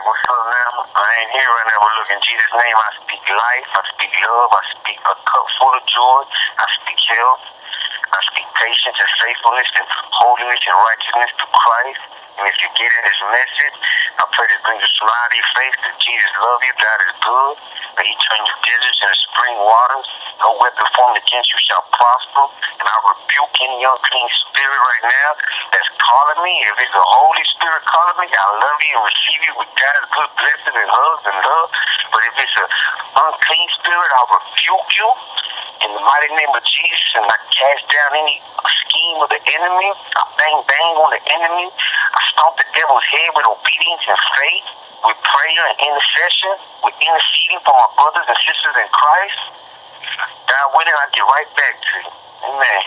What's up now? I ain't here right now, but look, in Jesus' name, I speak life, I speak love, I speak a cup full of joy, I speak health, I speak patience and faithfulness and holiness and righteousness to Christ. And if you're getting this message, I pray this brings a smile to your face, that Jesus loves you, God is good, that he turned your deserts into spring waters. No weapon formed against you shall prosper. And I rebuke any unclean spirit right now that's calling me. If it's a Holy Spirit calling me, I love you and receive you with God's good blessings and hugs and love. But if it's an unclean spirit, I'll rebuke you in the mighty name of Jesus, and I cast down any scheme of the enemy. I bang on the enemy. I stomp the devil's head with obedience and faith, with prayer and intercession, with interceding for my brothers and sisters in Christ. God willing, I'll get right back to you. Amen.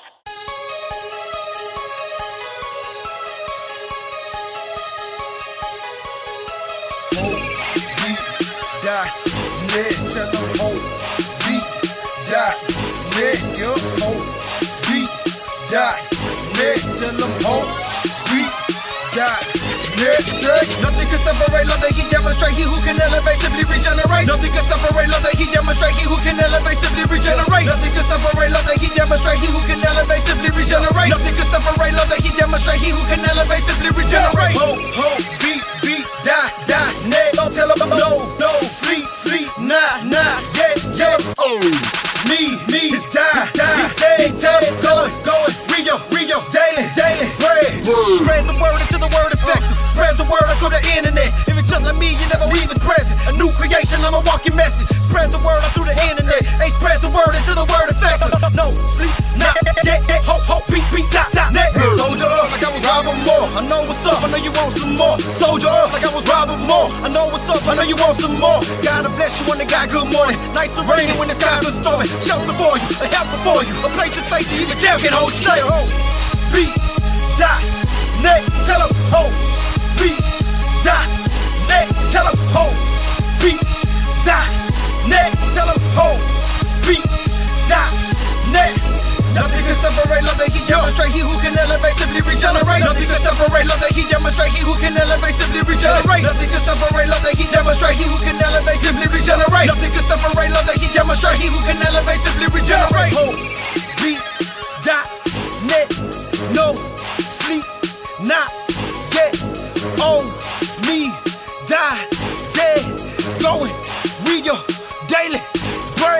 Nothing can separate love that he demonstrate. He who can elevate simply regenerate. Nothing can separate love that he demonstrate. He who can elevate simply regenerate. Nothing can separate love that he demonstrate. He who can elevate simply regenerate. Nothing can separate love that he demonstrate. He who can elevate simply regenerate. Beat, die, neck. Don't tell him no, sleep, nah, yeah. Me, die, going, Rio, daily, bread. Spread the word until the word effective. Spread the word until the internet. If it's just like me, you never leave his presence. A new creation, I'm a walking message. Spread the word out through the internet. Hey, spread the word until the word effective. No, sleep, nah, yeah, beat, net. Soldier up like I was robbing more. I know what's up, I know you want some more. Soldier up like I was robbing more. I know what's up, I know you want some more. God bless you when they got good morning. Nights are raining when the skies are storming. Shelter for you, a helper for you, a place of safety. Even jail can hold you. Say, beat, die, neck, tell him, beat, die, neck, tell him, beat, die, neck, tell him, beat, die, neck. Nothing can separate love that he demonstrate. He who can elevate simply regenerate. Nothing can separate love that he demonstrate. He who can elevate simply regenerate. Nothing can separate love that he demonstrate. He who can elevate simply regenerate. Nothing can separate love that he demonstrate. He who can elevate simply regenerate. Beat, die, net, no, sleep, not get on me, die, dead, going, read your daily bread.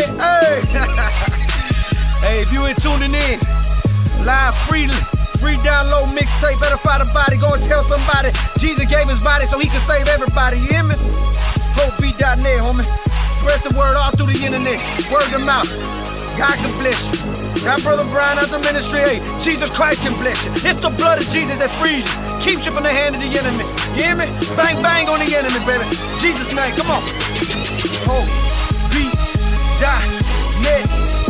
Hey, if you ain't tuning in, live freely, free download mixtape, edify the body, go and tell somebody Jesus gave his body so he can save everybody, you hear me? HopeBeat.net, homie. Spread the word all through the internet, word of mouth. God can bless you. Got Brother Brian out the ministry, hey, Jesus Christ can bless you. It's the blood of Jesus that frees you, keeps you from the hand of the enemy. You hear me? Bang on the enemy, baby. Jesus' name, come on. HopeBeat.net.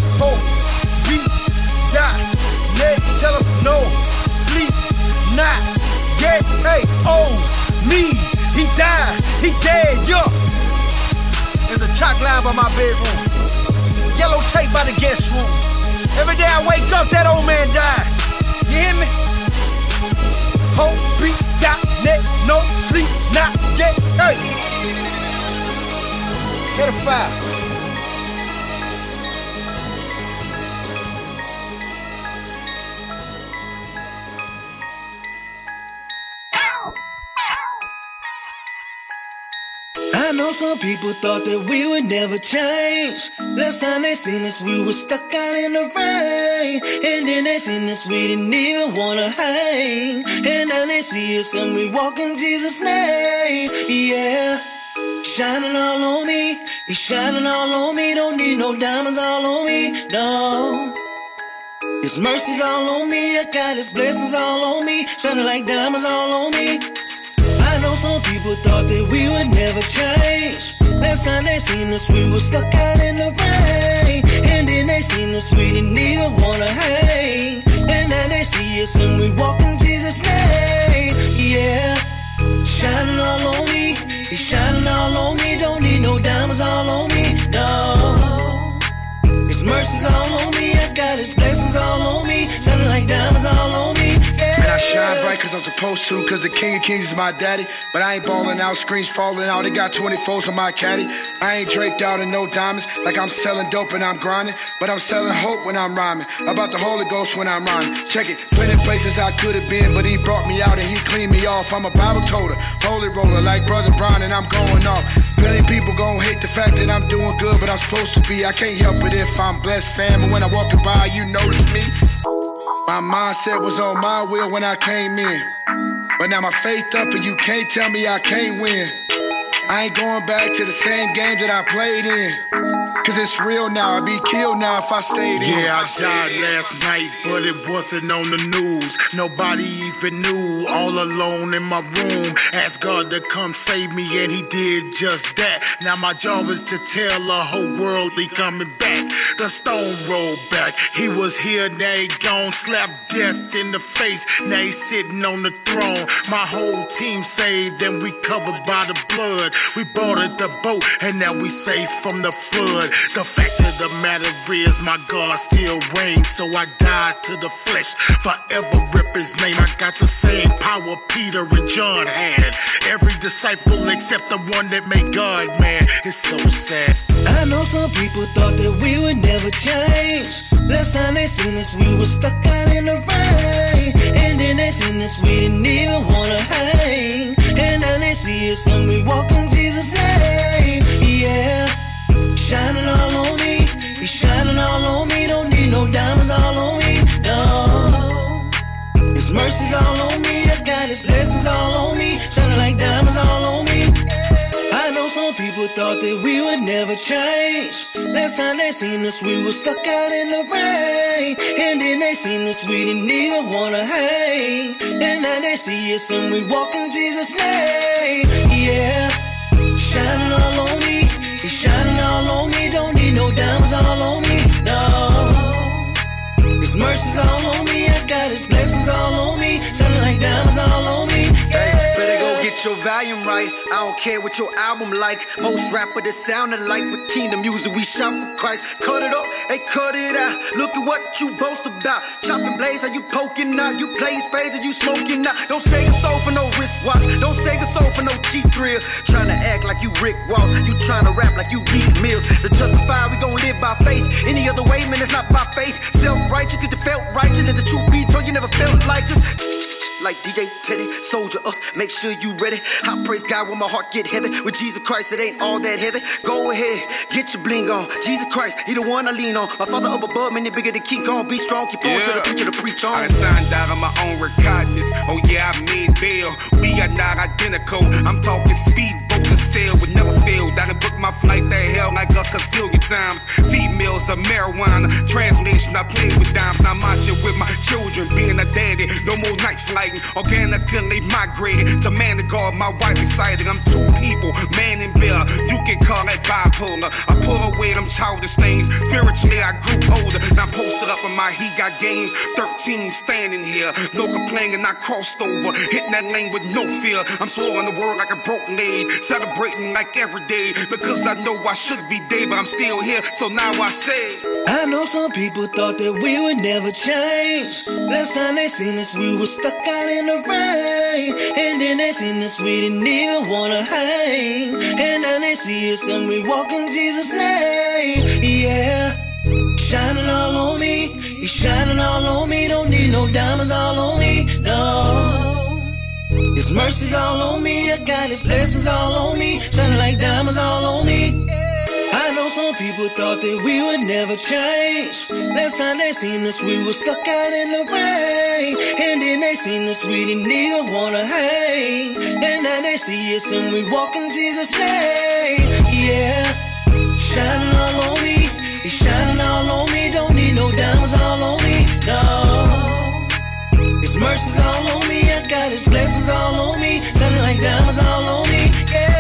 HopeBeat.net. Tell him no, sleep, not get, hey, me. He died, he dead, yo. There's a chalk line by my bedroom. Yellow tape by the guest room. Every day I wake up, that old man died. You hear me? HopeBeat.net, no sleep, not yet. Hey, edify. I know some people thought that we would never change. Last time they seen us, we were stuck out in the rain. And then they seen us, we didn't even wanna hang. And now they see us and we walk in Jesus' name. Yeah, shining all on me. He's shining all on me. Don't need no diamonds all on me, no. His mercy's all on me. I got his blessings all on me. Shining like diamonds all on me. I know some people thought that we would never change. Last time they seen us, we were stuck out in the rain. And then they seen us, we didn't even wanna hang. And now they see us and we walk in Jesus' name. Yeah, shining all on me. He's shining all on me. Don't need no diamonds all on me, no. His mercy's all on me. I got his blessings all on me. Shining like diamonds all on me. Yeah. shine bright cause I'm supposed to, cause the King of Kings is my daddy. But I ain't balling out, screens falling out, they got 24s on my caddy. I ain't draped out in no diamonds, like I'm selling dope and I'm grinding. But I'm selling hope when I'm rhyming, about the Holy Ghost when I'm rhyming. Check it, plenty places I could've been, but he brought me out and he cleaned me off. I'm a Bible toter, holy roller, like Brother Brian, and I'm going off. Plenty people gon' hate the fact that I'm doing good, but I'm supposed to be. I can't help it if I'm blessed, fam, and when I'm walking by, you notice me. My mindset was on my will when I came in, but now my faith up and you can't tell me I can't win. I ain't going back to the same game that I played in, cause it's real now, I'd be killed now if I stayed in. Yeah, I died last night, but it wasn't on the news. Nobody even knew, all alone in my room. Asked God to come save me and he did just that. Now my job is to tell the whole world he coming back. The stone rolled back, he was here, now he gone. Slapped death in the face, now he's sitting on the throne. My whole team saved and we covered by the blood. We boarded the boat and now we safe from the flood. The fact of the matter is my God still reigns, so I died to the flesh, forever rip his name. I got the same power Peter and John had. Every disciple except the one that made God mad. It's so sad. I know some people thought that we would never change. Last time they seen us, we were stuck out in the rain. And then they seen us, we didn't even wanna hang. And now they see us and we walk in Jesus' name. Yeah, shining all on me, he's shining all on me. Don't need no diamonds all on me, no. His mercy's all on me, I got his blessings all on me. Shining like diamonds all on me. I know some people thought that we would never change. Last time they seen us, we were stuck out in the rain. And then they seen us, we didn't even wanna hang. And now they see us and we walk in Jesus' name. Yeah, shining all on me, he's shining all on me. Don't need no diamonds all on me, no. His mercy's all on me, I got his blessings all on me. Shining like diamonds all on me, yeah. Hey, better go get your volume right. I don't care what your album like. Most rapper that sounded like for Kingdom Music, we shot for Christ. Cut it up, hey, cut it out. Look at what you boast about. Chopping blades, are you poking out? You playing spades, are you smoking out? Don't say your soul for no wristwatch. Don't say your soul for no cheap thrill. Trying to act like you Rick Ross. You trying to rap like you Meek Mills. To justify, we gon' live by faith. Any other way, man, it's not by faith. Self-righteous, cause you felt righteous. And the truth be told, you never felt like this. Like DJ Teddy, soldier up, make sure you ready. I praise God when my heart get heavy. With Jesus Christ, it ain't all that heavy. Go ahead, get your bling on. Jesus Christ, he the one I lean on. My Father up above, many bigger than King Kong. Be strong, keep on to the preacher to preach on. I signed out on my own recognize. Oh yeah, I made bail. We are not identical. I'm talking speedboat to sail, but never failed. I done booked my flight to hell like a gazillion times. Females are marijuana. Translation, I play with dimes. I'm marching with my children, being a daddy. No more night flight. Organically migrated to man and God, my wife excited. I'm two people, man and bear. You can call that bipolar. I pull away them childish things. Spiritually, I grew older. Now posted up on my He Got Games. 13 standing here, no complaining. I crossed over, hitting that lane with no fear. I'm swallowing the word like a broken egg, celebrating like every day because I know I should be dead, but I'm still here. So now I say, I know some people thought that we would never change. Last time they seen us, we were stuck out in the rain. And then they seen us, we didn't even wanna hang. And now they see us and we walk in Jesus' name. Yeah, shining all on me, he's shining all on me. Don't need no diamonds all on me, no. His mercy's all on me, I got his blessings all on me. Shining like diamonds all on me. I know some people thought that we would never change. Last time they seen us, we were stuck out in the rain. And then they seen us, we didn't even wanna hang. And now they see us and we walk in Jesus' name. Yeah, shining all on me, he's shining all on me. Don't need no diamonds all on me, no. His mercy's all on me, I got his blessings all on me. Shining like diamonds all on me, yeah.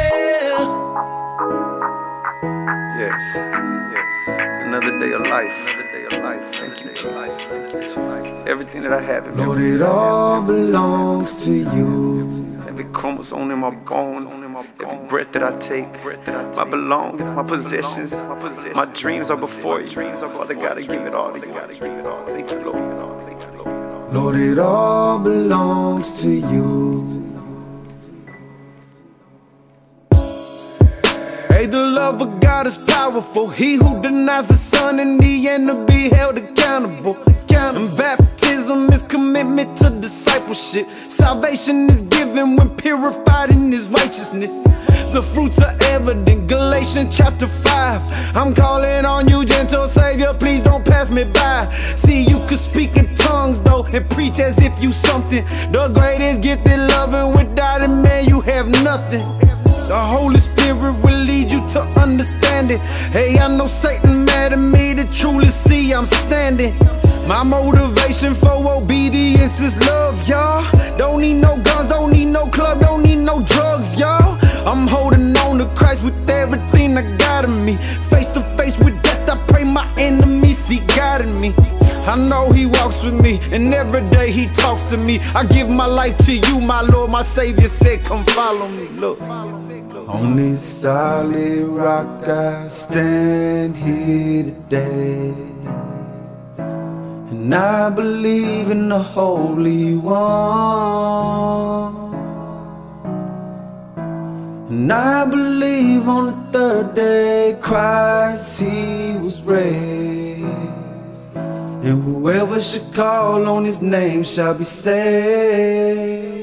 Yes, another day of life. Thank you, Jesus. Everything that I have, Lord, it all belongs to you. every chromosome in my bone, every breath that I take, my belongings, my possessions, my dreams are before you. Father, gotta give it all to you. Thank you, Lord. Lord, it all belongs to you. Hey, the love of God is powerful. He who denies the Son in the end to be held accountable. And baptism is commitment to discipleship. Salvation is given when purified in His righteousness. The fruits are evident, Galatians chapter 5. I'm calling on you, gentle Savior, please don't pass me by. See, you could speak in tongues though, and preach as if you something. The greatest gift in loving, without it, man, you have nothing. The Holy Spirit will lead you to understand it. Hey, I know Satan mad at me to truly see I'm standing. My motivation for obedience is love, y'all. Don't need no guns, don't need no club, don't need no drugs, y'all. I'm holding on to Christ with everything I got in me. Face to face with death, I pray my enemies see God in me. I know He walks with me, and every day He talks to me. I give my life to you, my Lord, my Savior said, come follow me, look. On this solid rock I stand here today, and I believe in the Holy One. And I believe on the third day Christ He was raised, and whoever should call on His name shall be saved.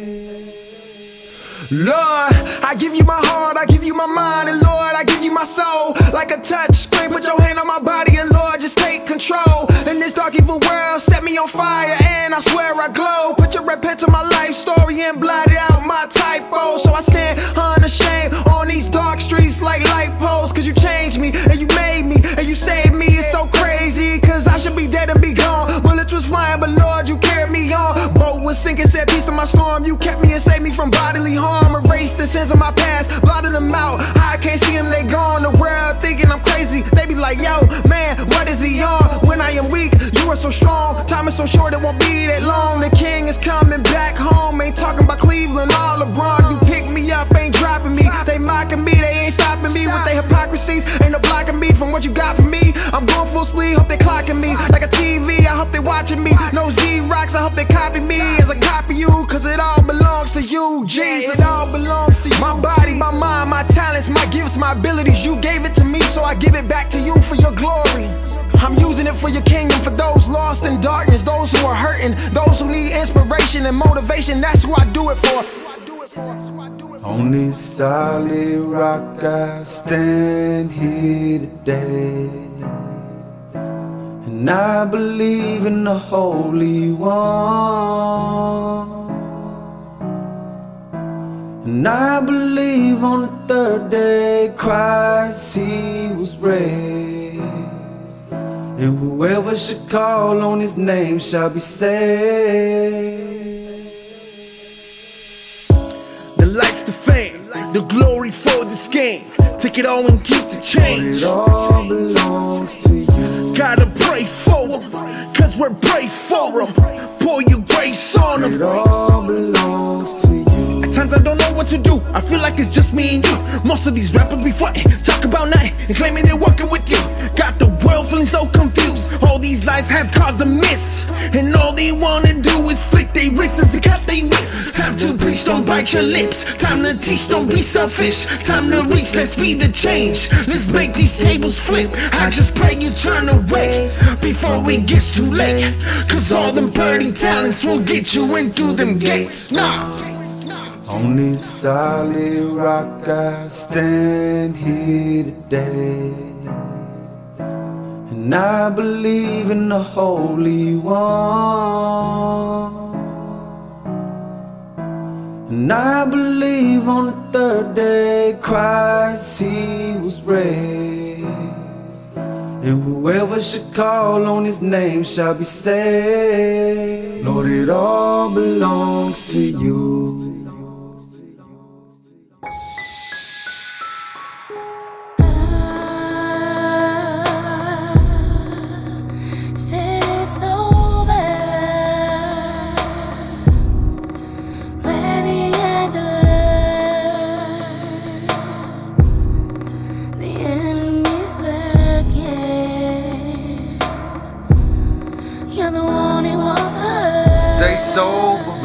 Lord, I give you my heart, I give you my mind, and Lord, I give you my soul. Like a touch screen, put your hand on my body, and Lord, just take control. In this dark evil world, set me on fire, and I swear I glow. Put your red pen to my life story and blotted out my typo. So I stand unashamed on these dark streets like light poles. Cause you changed me, and you made me, and you saved me. It's so crazy, cause I should be dead and be gone. Bullets was flying, but Lord, you carried me on. Boat was sinking, said peace to my storm. You kept me and saved me from bodily harm. Erased the sins of my past, blotted them out. I can't see them, they gone. The world thinking I'm crazy. They be like, yo, man, what is he on? When I am weak, you are so strong. Time is so short, it won't be that long. The king is coming back home. Ain't talking about Cleveland or LeBron. You pick me up, ain't dropping me. They mocking me, they ain't stopping me with their hypocrisies. Ain't no blocking me from what you got from me. I'm going full speed, hope they clocking me. Like a TV, I hope they watching me. No Z-Rocks, I hope they copy me as I copy you. Cause it all belongs to you, Jesus. It all belongs to you. My body, my mind, my talents, my gifts, my abilities. You gave it to me, so I give it back to you for your glory. I'm using it for your kingdom, for those lost in darkness, those who are hurting, those who need inspiration and motivation. That's who I do it for. On this solid rock I stand here today, and I believe in the Holy One. And I believe on the third day Christ He was raised, and whoever should call on His name shall be saved. The lights, the fame, the glory for this game. Take it all and keep the change. It all belongs to you. Gotta pray for them, cause we're prayed for them. Pour your grace on them. It all belongs to you. At times I don't know what to do, I feel like it's just me and you. Most of these rappers be frontin', talk about nothing, and claiming they're working with you. Got the world feeling so confused, all these lies have caused a miss. And all they wanna do is flick their wrists to cut their wrists. Time to preach, don't bite your lips. Time to teach, don't be selfish. Time to reach, let's be the change. Let's make these tables flip. I just pray you turn away before it gets too late. Cause all them burning talents won't get you into them gates. Nah. On this solid rock I stand here today, and I believe in the Holy One. And I believe on the third day Christ He was raised, and whoever should call on His name shall be saved. Lord, it all belongs to you. Stay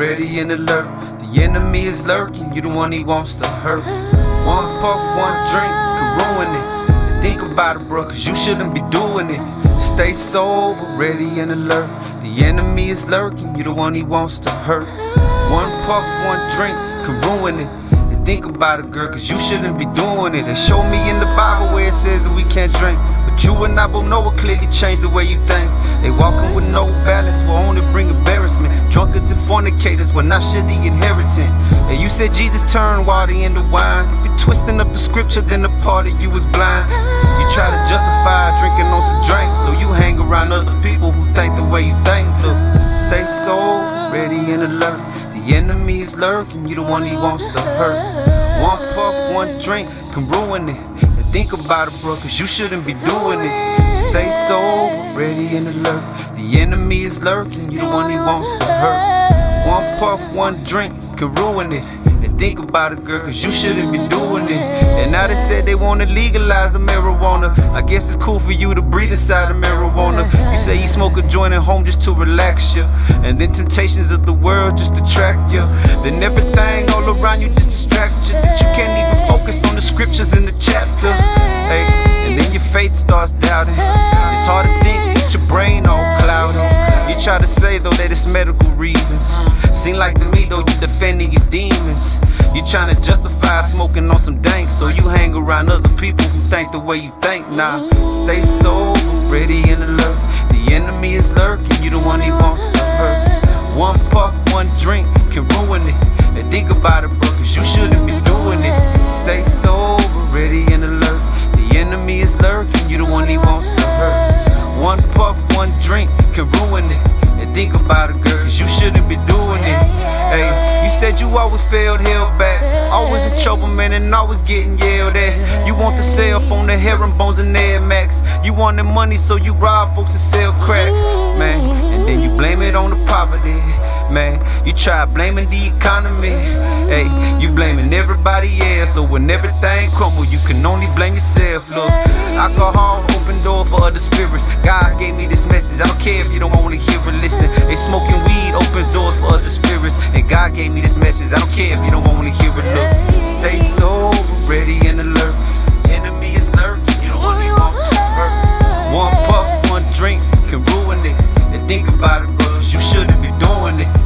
ready and alert. The enemy is lurking, you the one he wants to hurt. One puff, one drink could ruin it. And think about it, bro, cause you shouldn't be doing it. Stay sober, ready and alert. The enemy is lurking, you the one he wants to hurt. One puff, one drink could ruin it. And think about it, girl, cause you shouldn't be doing it. They show me in the Bible where it says that we can't drink, but you and I both know it clearly changed the way you think. They walking with no balance will only bring embarrassment. Drunkards and fornicators will not share the inheritance. And you said Jesus turned water into wine. If you're twisting up the scripture, then the part of you is blind. You try to justify drinking on some drinks, so you hang around other people who think the way you think. Look, stay sober, ready and alert. The enemy is lurking, you the one he wants to hurt. One puff, one drink can ruin it. And think about it, bro, cause you shouldn't be doing it. Stay sober, ready and alert. The enemy is lurking, you the one he wants to hurt. One puff, one drink can ruin it. And think about it, girl, cause you shouldn't be doing it. And now they said they wanna legalize the marijuana. I guess it's cool for you to breathe inside the marijuana. You say you smoke a joint at home just to relax you, and then temptations of the world just distract you. Then everything all around you just distract you, that you can't even focus on the scriptures in the chapter. Hey, and then your faith starts doubting. It's hard to think with your brain all cloudy. You try to say though that it's medical reasons. Seem like to me though you're defending your demons. You trying to justify smoking on some dank, so you hang around other people who think the way you think. Nah, stay sober, ready and alert. The enemy is lurking, you the one he wants to hurt. One puff, one drink can ruin it. And think about it, bro, cause you shouldn't be doing it. Stay sober, ready and alert. The enemy is lurking, you the one he wants to hurt. One puff, one drink can ruin it. And think about it, girl, cause you shouldn't be doing it. Hey, you said you always failed, held back, always in trouble, man, and always getting yelled at. You want the cell phone, the herringbones and Air Max. You want the money, so you rob folks and sell crack, man. And then you blame it on the poverty, man. You try blaming the economy, hey, you blaming everybody else. So when everything crumble, you can only blame yourself. Look, alcohol open door for other spirits. God gave me this message, I don't care if you don't wanna hear it, listen. They smoking weed opens doors for other spirits, and God gave me this message, I don't care if you don't wanna hear it. Look, stay sober, ready and alert. Enemy is lurking, you the one he wants to hurt. One puff, one drink can ruin it. And think about it, bro, you shouldn't be doing it.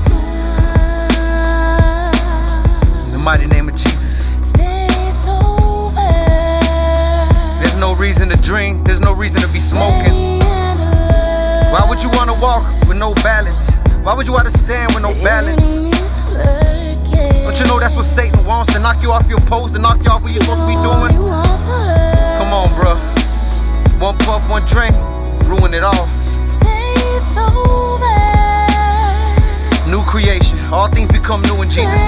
In the mighty name of Jesus. There's no reason to drink, there's no reason to be smoking. Why would you wanna walk with no balance? Why would you wanna stand with no balance? Don't you know that's what Satan wants? To knock you off your post, to knock you off what you're supposed to be doing? Come on, bruh. One puff, one drink, ruin it all. New creation, all things become new in Jesus.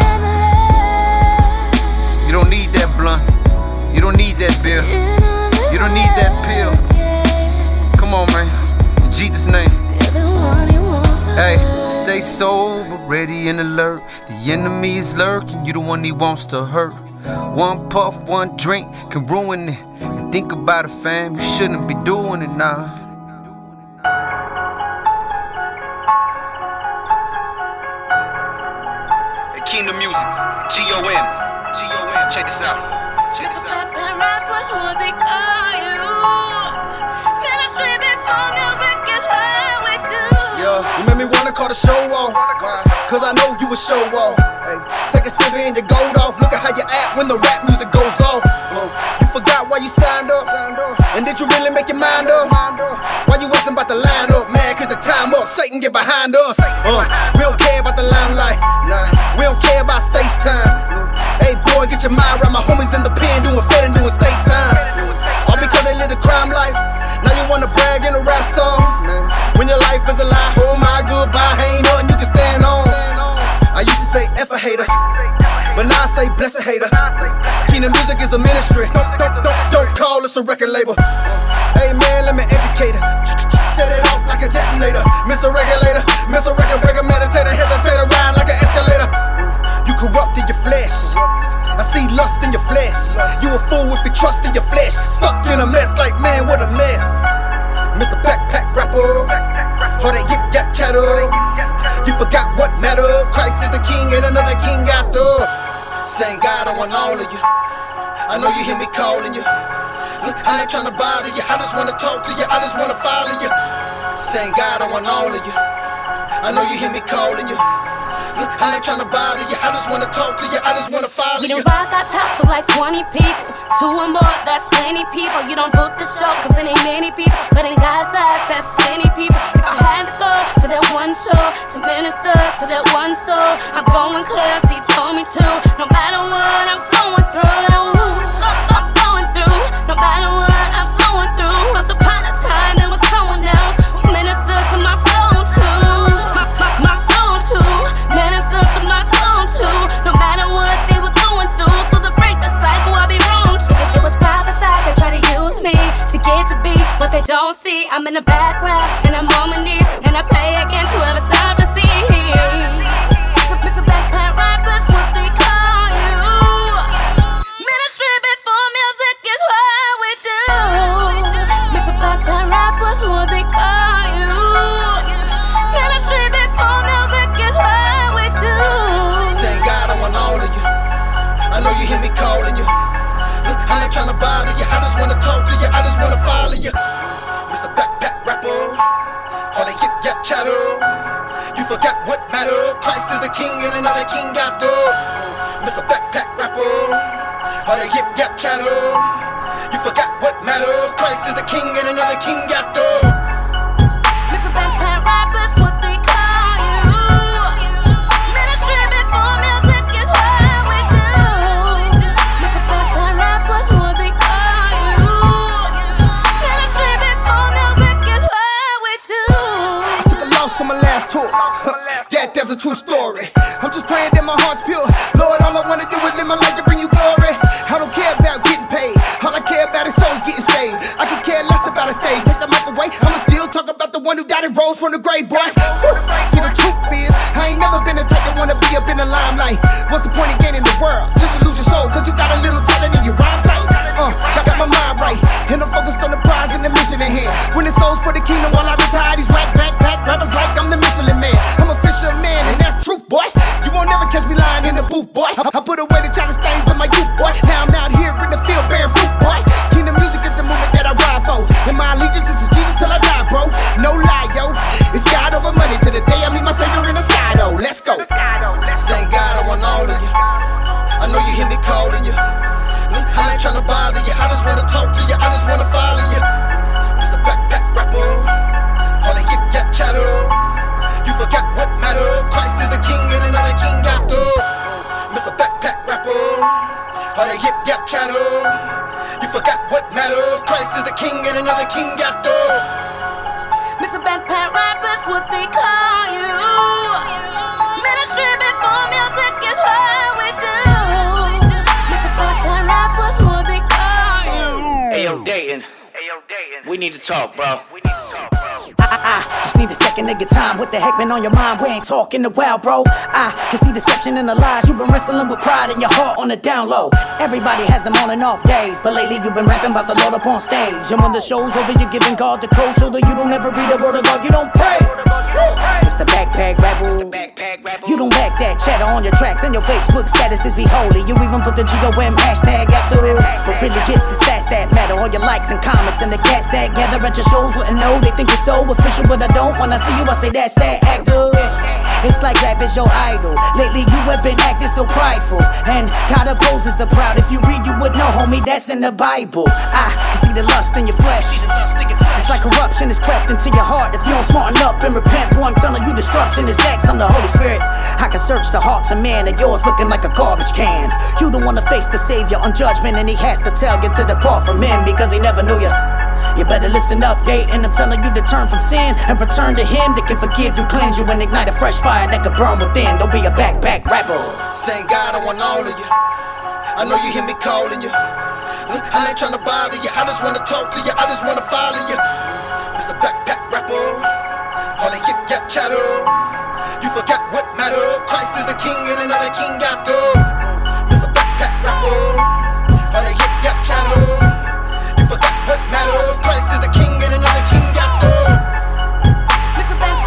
You don't need that blunt, you don't need that beer, you don't need that pill. Come on, man, in Jesus' name. Hey, stay sober, ready and alert. The enemy is lurking, you the one he wants to hurt. One puff, one drink can ruin it. And think about it, fam, you shouldn't be doing it now. Hey, Kingdom Music, G-O-N, check this out. Check this out. You made me wanna call the show off, cause I know you a show off. Hey, take a sip and your gold off. Look at how you act when the rap music goes off. You forgot why you signed up, and did you really make your mind up? Why you wasn't about to line up, man, cause the time up, Satan get behind us. We don't care about the limelight, we don't care about stage time. Hey boy, get your mind right, my homies in the pen doing fed and doing state time. All because they live the crime life, now you wanna brag in a rap song. When your life is a lie, oh my goodbye, ain't nothing you can stand on. I used to say F a hater, but now I say bless a hater. Kingdom Music is a ministry, don't call us a record label. Hey man, let me educate her. Set it off like a detonator. Mr. Regulator, Mr. Record Breaker, meditator, hesitator, ride like an escalator. You corrupt in your flesh, I see lust in your flesh. You a fool if you trust in your flesh. Stuck in a mess like man, what a mess. Mr. Pack rapper, all that yip yap chatter. You forgot what matter. Christ is the king and another king after. Saying God, I want all of you. I know you hear me calling you. I ain't tryna bother you, I just wanna talk to you, I just wanna follow you. Saying God, I want all of you. I know you hear me calling you. I ain't tryna bother you, I just wanna talk to you, I just wanna follow you. You don't rock God's house with like 20 people, 2 or more, that's plenty people. You don't book the show, cause it ain't many people, but in God's eyes, that's plenty people. If I had to go to that one show, to minister to that one soul, I'm going clear, so he told me to. No matter what I'm going through, no matter what I'm going through. Once upon a time there was someone else who ministered to my soul too. My soul too, ministered to my soul too. No matter what they were going through, so to break the cycle I'd be wrong too. It was prophesied they try to use me to get to be what they don't see. I'm in the background and I'm on my knees and I pray against whoever started to see. Mr. Backpack rappers, what they call you. Ministry before music is what we do. Mr. Backpack rappers, what they call you. Ministry before music is what we do. Saying God, I want all of you. I know you hear me calling you. I ain't tryna bother you, I just wanna talk to you, I just wanna follow you. Mr. Backpack rapper, all that yip yap chatter. You forgot what matter. Christ is the king and another king after. Mr. Backpack rapper, all that yip yap chatter. You forgot what matter. Christ is the king and another king after. Mr. Backpack rappers, what they call you. Ministry before music is what we do. Mr. Backpack rappers, what they call you. Ministry before music is what we do. I took a loss on my last tour. That's a true story. I'm just praying that my heart's pure. Lord, all I wanna do is live my life to bring you glory. I don't care about getting paid. All I care about is souls getting saved. I could care less about a stage. Take the mic away, I'ma still talk about the one who died and rose from the grave, boy. See, the truth is, I ain't never been the type that wanna be up in the limelight. What's the point of gaining the world? Just to lose your soul, cause you got a little talent in your rhyme tight. I got my mind right, and I'm focused on the prize and the mission at hand. Winning souls for the kingdom while I retire. These whack backpack rappers like I'm the Michelin man. I'm a fisherman, and that's truth, boy. You won't never catch me lying in the booth, boy. I put away the child stains in my youth, boy. Now I'm out here in the field bearing fruit, boy. Kingdom music is the movement that I ride for, and my allegiance is to Jesus till I die, bro. No lie, yo. It's God over money to the day I meet my Savior in the sky, though. Let's go. Saying God, I want all of you. I know you hear me calling you. I ain't tryna bother you, I just wanna talk to you, I just wanna follow you. Mr. Backpack rapper, all that yip yap chatter. You forgot what matter. Christ is the king and another king after. Mr. Backpack rapper, all that yip yap chatter. You forgot what matter. Christ is the king and another king after. Mr. Backpack rappers, what they call you. Ministry before music is what we do. Mr. Backpack rappers, what they call you. Ayo, Dayton. We need to talk, bro. I just need a second of your time. What the heck been on your mind? We ain't talking a while, bro. I can see deception in the lies. You've been wrestling with pride in your heart on the down low. Everybody has them on and off days, but lately you've been rapping about the Lord up on stage. And when the show's over, you're giving God the code, so that you don't ever read the word of God, you don't pray. It's the Backpack Rebel. You don't back that chatter on your tracks, and your Facebook statuses be holy. You even put the GOM hashtag after it. But really it's the stats that matter. All your likes and comments and the cats that gather at your shows wouldn't know. They think it's so official, but I don't. When I see you, I say that's that actor. It's like rap is your idol. Lately you have been acting so prideful, and God opposes the proud. If you read, you would know, homie, that's in the Bible. I can see the lust in your flesh. It's like corruption is crept into your heart. If you don't smarten up and repent, boy, I'm telling you destruction is next. I'm the Holy Spirit. I can search the hearts of men, and yours looking like a garbage can. You don't want to face the Savior on judgment, and he has to tell you to depart from him because he never knew you. You better listen up, Dayton. I'm telling you to turn from sin and return to him that can forgive you, cleanse you, and ignite a fresh fire that can burn within. Don't be a backpack rapper. Saying God, I want all of you. I know you hear me calling you. I ain't tryna bother you, I just wanna talk to you, I just wanna follow you. Mr. Backpack rapper, all that yip yap chatter. You forgot what matter. Christ is the king and another king after. Mr. Backpack rapper, all that yip yap chatter. You forgot what matter. Christ is the king and another king after. Mr. Backpack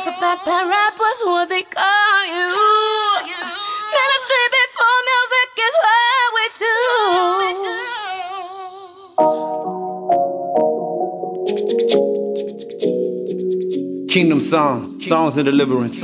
It's a bad rappers, what they call you. Ministry before music is what we do. Kingdom songs, songs of deliverance.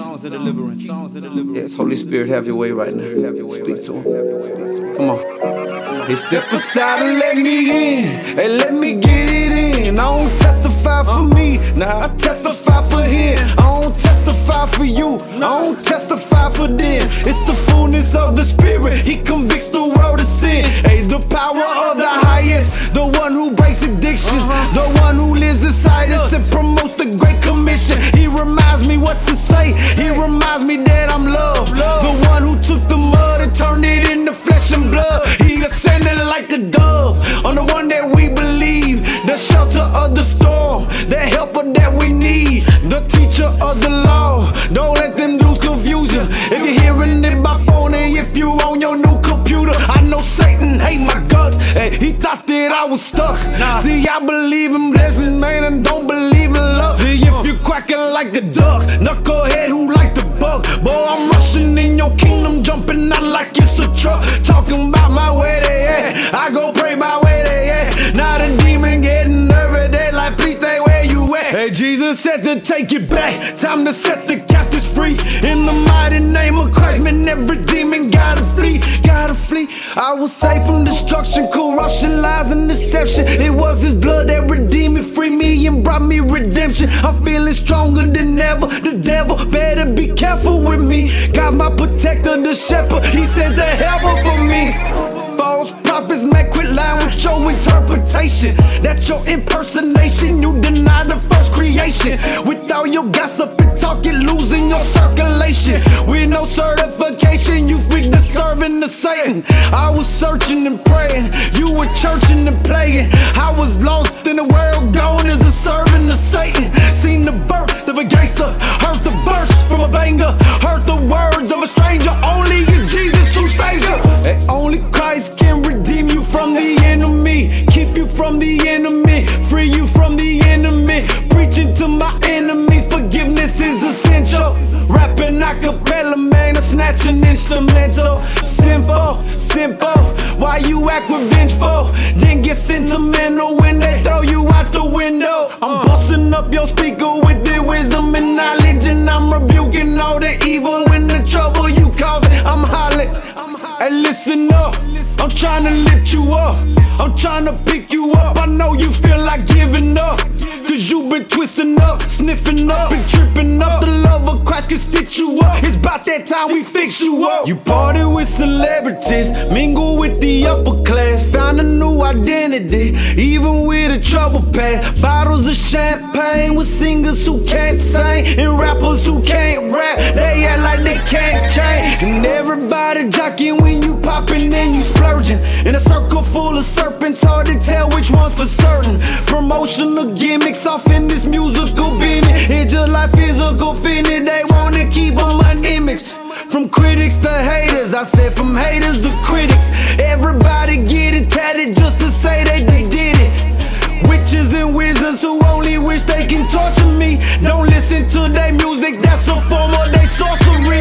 Yes, Holy Spirit, have your way right now. Speak to him. Come on. Hey, step aside and let me in. Hey, let me get it in. I don't testify for me, nah, I testify for him. I don't testify for you, I don't testify for them. It's the fullness of the Spirit, he convicts the world of sin. Hey, the power of the highest, the one who breaks addiction, the one who lives inside us and promotes the Great Commission. He reminds me what to say, he reminds me that I'm loved. The one who took the mud and turned it into flesh and blood. He ascended like a dove on the one that we believe, the shelter of the storm, the helper that we need, the teacher of the law. Don't let them dudes confuse you. If you're hearing it by phone and if you on your new computer, I know Satan hate my guts. Hey, he thought that I was stuck. See, I believe in blessings, man, and don't believe in love. See, if you quacking like a duck, knucklehead who like the buck. Boy, I'm rushing in your kingdom, jumping out like it's a truck. Talking about my way they at, I go pray my way they at. Now the demon getting nervous, they like, please stay where you at. Hey, Jesus said to take it back, time to set the captives free. In the mighty name of Christ, man, every demon gotta flee, gotta flee. I was saved from destruction, corruption, lies and deception. It was his blood that redeemed me, freed me and brought me redemption. I'm feeling stronger than ever, the devil better be careful with me. God's my protector, the shepherd, he sent the helper for me. False prophets, man, quit lying with your interpretation. That's your impersonation, you deny the first creation. With all your gossip and talking, losing your circulation. With no certification, you feed the serving to Satan. I was searching and praying, you were churching and playing. I was lost in the world, gone as a servant to Satan. Seen the birth of a gangster, heard the burst from a banger, heard the words of a stranger. Only is Jesus who saves you. And only Christ can redeem you from the enemy, keep you from the enemy, free you from the enemy. Preaching to my enemies, forgiveness is essential. Rapping a cappella, man, a snatching instrumental. Simple, simple, why you act revengeful? Then get sentimental when they throw you out the window. I'm busting up your speaker with the wisdom and knowledge, and I'm rebuking all the evil when the trouble you cause. I'm hollering, hey, listen up, I'm trying to lift you up, I'm trying to pick you up. I know you feel like giving up, cause you've been twisting up, sniffing up, and tripping up. The love of Christ can stitch you up, it's about that time we fix you up. You party with celebrities, mingle with the upper class, found a new identity, even with a trouble past. Bottles of champagne with singers who can't sing, and rappers who can't rap, they act like they can't change. And everybody jocking when you popping and you splurging, in a circle full of serpents, hard to tell which one's for certain. Promotional gimmicks off in this musical business, it's just like physical fitness, they wanna keep on my image. From critics to haters, I said from haters to critics. Everybody get it tatted just to say that they did it. Witches and wizards who only wish they can torture me. Don't listen to their music, that's a form of their sorcery.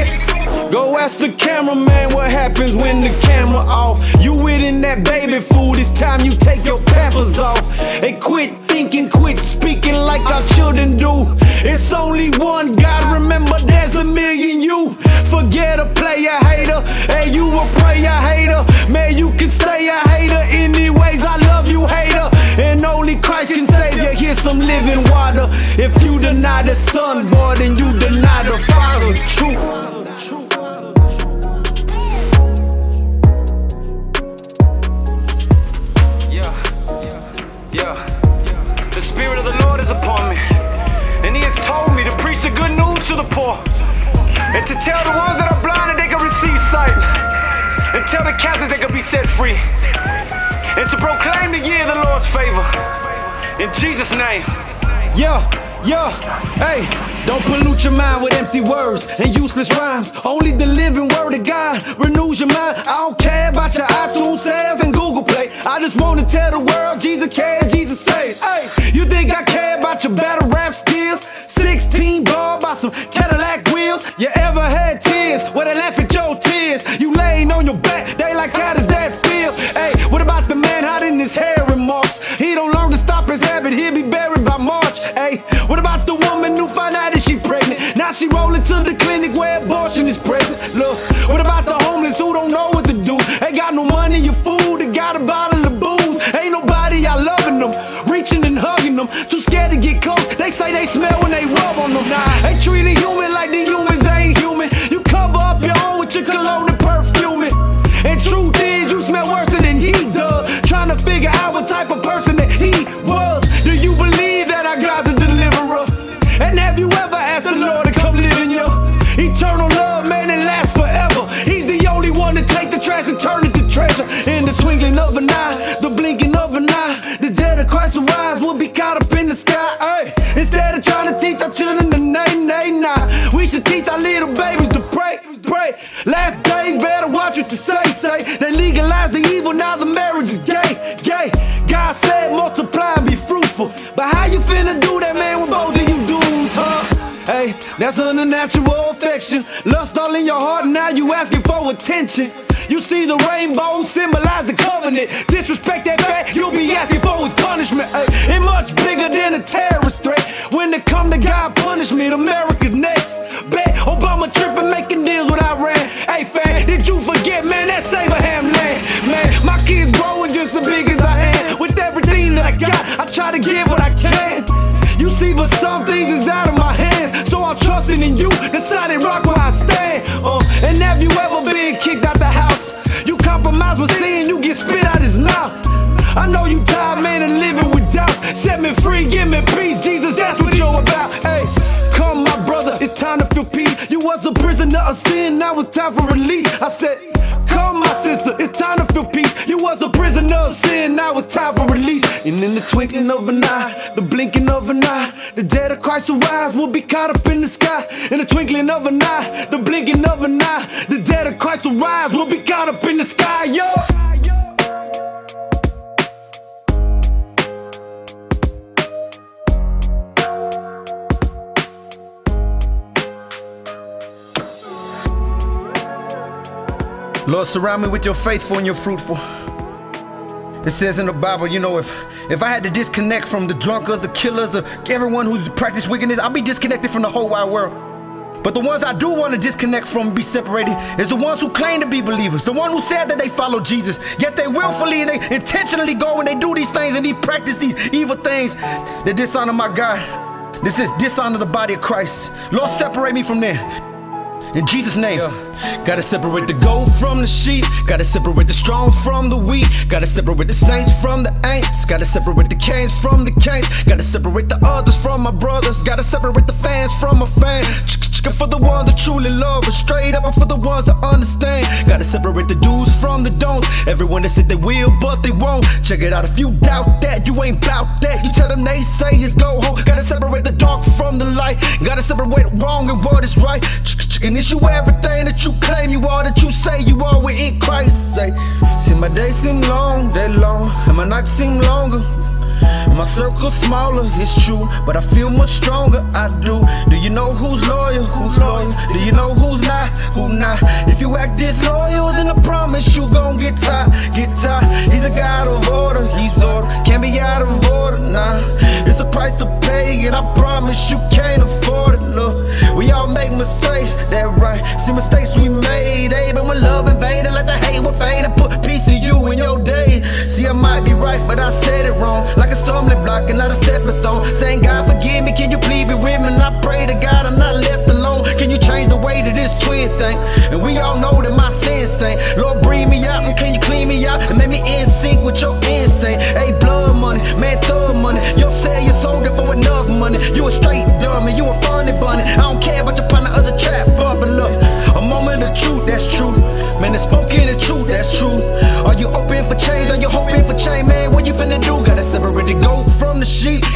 Go ask the cameraman what happens when the camera off. You eating that baby food, it's time you take your pampers off. And quit thinking, quit speaking like our children do. It's only one God, remember there's a million you. Forget a player hater, hey, you a prayer hater. Man, you can stay a hater anyways, I love you hater. And only Christ can save you, here's some living water. If you deny the Son, boy, then you deny the Father. Truth. The Spirit of the Lord is upon me, and He has told me to preach the good news to the poor, and to tell the ones that are blind that they can receive sight, and tell the captives they can be set free, and to proclaim the year of the Lord's favor. In Jesus' name. Yeah, hey, don't pollute your mind with empty words and useless rhymes. Only the living word of God renews your mind. I don't care about your iTunes sales and Google Play. I just want to tell the world Jesus cares, Jesus saves. Hey, you think I care about your battle rap skills? 16 ball by some Cadillac wheels. You ever had tears where they laugh at your tears? You laying on your back, they like, how does that feel? Hey, what about the man hiding his hair in marks? He don't learn to stop his habit, he'll be buried by March. Hey, what about the woman who found out that she pregnant? Now she rolling to the clinic where abortion is present. Look, what about the homeless who don't know what to do? Ain't got no money, your food, they got a bottle of booze. Ain't nobody out loving them, reaching and hugging them. Too scared to get close, they say they smell when they rub on them. Nah, they treat a human like the humans ain't human. You cover up your own with your cologne and perfuming. And truth is, you smell worse than he does. Trying to figure out what type of person that he was. Do you believe that our God's a deliverer? And have you ever asked the Lord to come live in your eternal love, man, it lasts forever. He's the only one to take the trash and turn it to treasure. In the twinkling of an eye, the blinking of an eye, the dead of Christ arise will be caught up in the sky. Hey, instead of trying to teach our children to nay, we should teach our little babies to pray. Last days, better watch what you say. They legalize the evil, now the marriage is gay. God said multiply and be fruitful, but how you finna do that, man, with both of you dudes, huh? Hey, that's unnatural affection. Lust all in your heart, now you asking for attention. You see the rainbow symbolize the covenant. Disrespect that fact, you'll be asking for his punishment. Hey, it's much bigger than a terrorist threat. When it come to God punishment, America's next. Bet Obama tripping, making deals with Iran. Hey fam, did you forget, man, that's Abraham land? Man, my kids growing just as big as I am. With everything that I got, I try to give what I can. You see, but some things is out of my hands, so I'm trusting in you, the solid rock where I stand. And have you ever been kicked out the house? You compromise with sin, you get spit out his mouth. I know you tired, man, of living with doubts. Set me free, give me peace, Jesus, that's what you're about. Hey, come my brother, it's time to feel peace. You was a prisoner of sin, now it's time for release. I said, come my sister, it's time to feel peace. You was a prisoner of sin, now it's time for release. And in the twinkling of an eye, the blinking of an eye, the dead of Christ arise will be caught up in the sky. In the twinkling of an eye, the blinking of an eye, the dead of Christ arise will be caught up in the sky, yo. Lord, surround me with your faithful and your fruitful. It says in the Bible, you know, if I had to disconnect from the drunkards, the killers, everyone who's practiced wickedness, I'll be disconnected from the whole wide world. But the ones I do want to disconnect from and be separated is the ones who claim to be believers, the one who said that they follow Jesus, yet they willfully and they intentionally go and they do these things and they practice these evil things that dishonor my God. This is dishonor the body of Christ. Lord, separate me from there. In Jesus' name. Gotta separate the goat from the sheep. Gotta separate the strong from the weak. Gotta separate the saints from the ain'ts. Gotta separate the canes from the canes. Gotta separate the others from my brothers. Gotta separate the fans from my fans. For the ones that truly love us, straight up, and for the ones that understand. Gotta separate the do's from the don'ts. Everyone that said they will but they won't. Check it out, if you doubt that, you ain't bout that. You tell them naysayers go home. Gotta separate the dark from the light. Gotta separate wrong and what is right. And it's you everything that you claim you are, that you say you are within Christ. Say, see my days seem long, they long, and my nights seem longer. My circle's smaller, it's true, but I feel much stronger, I do. Do you know who's loyal, who's loyal? Do you know who's not, who not? If you act disloyal, then I promise you gon' get tired, get tired. He's a God of order, he's order, can't be out of order, nah. It's a price to pay, and I promise you can't afford it, look. We all make mistakes, that right, see mistakes we made, eh? But when love invaded, let the hate will fade and put peace to you in your day. See, I might be right, but I said it wrong, like a stumbling block and not a stepping stone. Saying, God forgive me, can you please be with me? And I pray to God I'm not left alone. Can you change the way to this twin thing? And we all know that my sins stink. Lord, breathe me out and can you clean me out and make me in sync with your instinct? Hey, blood money, man, thug money. You say you sold it for enough money. You a straight dummy, you a funny bunny. I don't care about your partner other trap bumping up. A moment of truth, that's true. Man,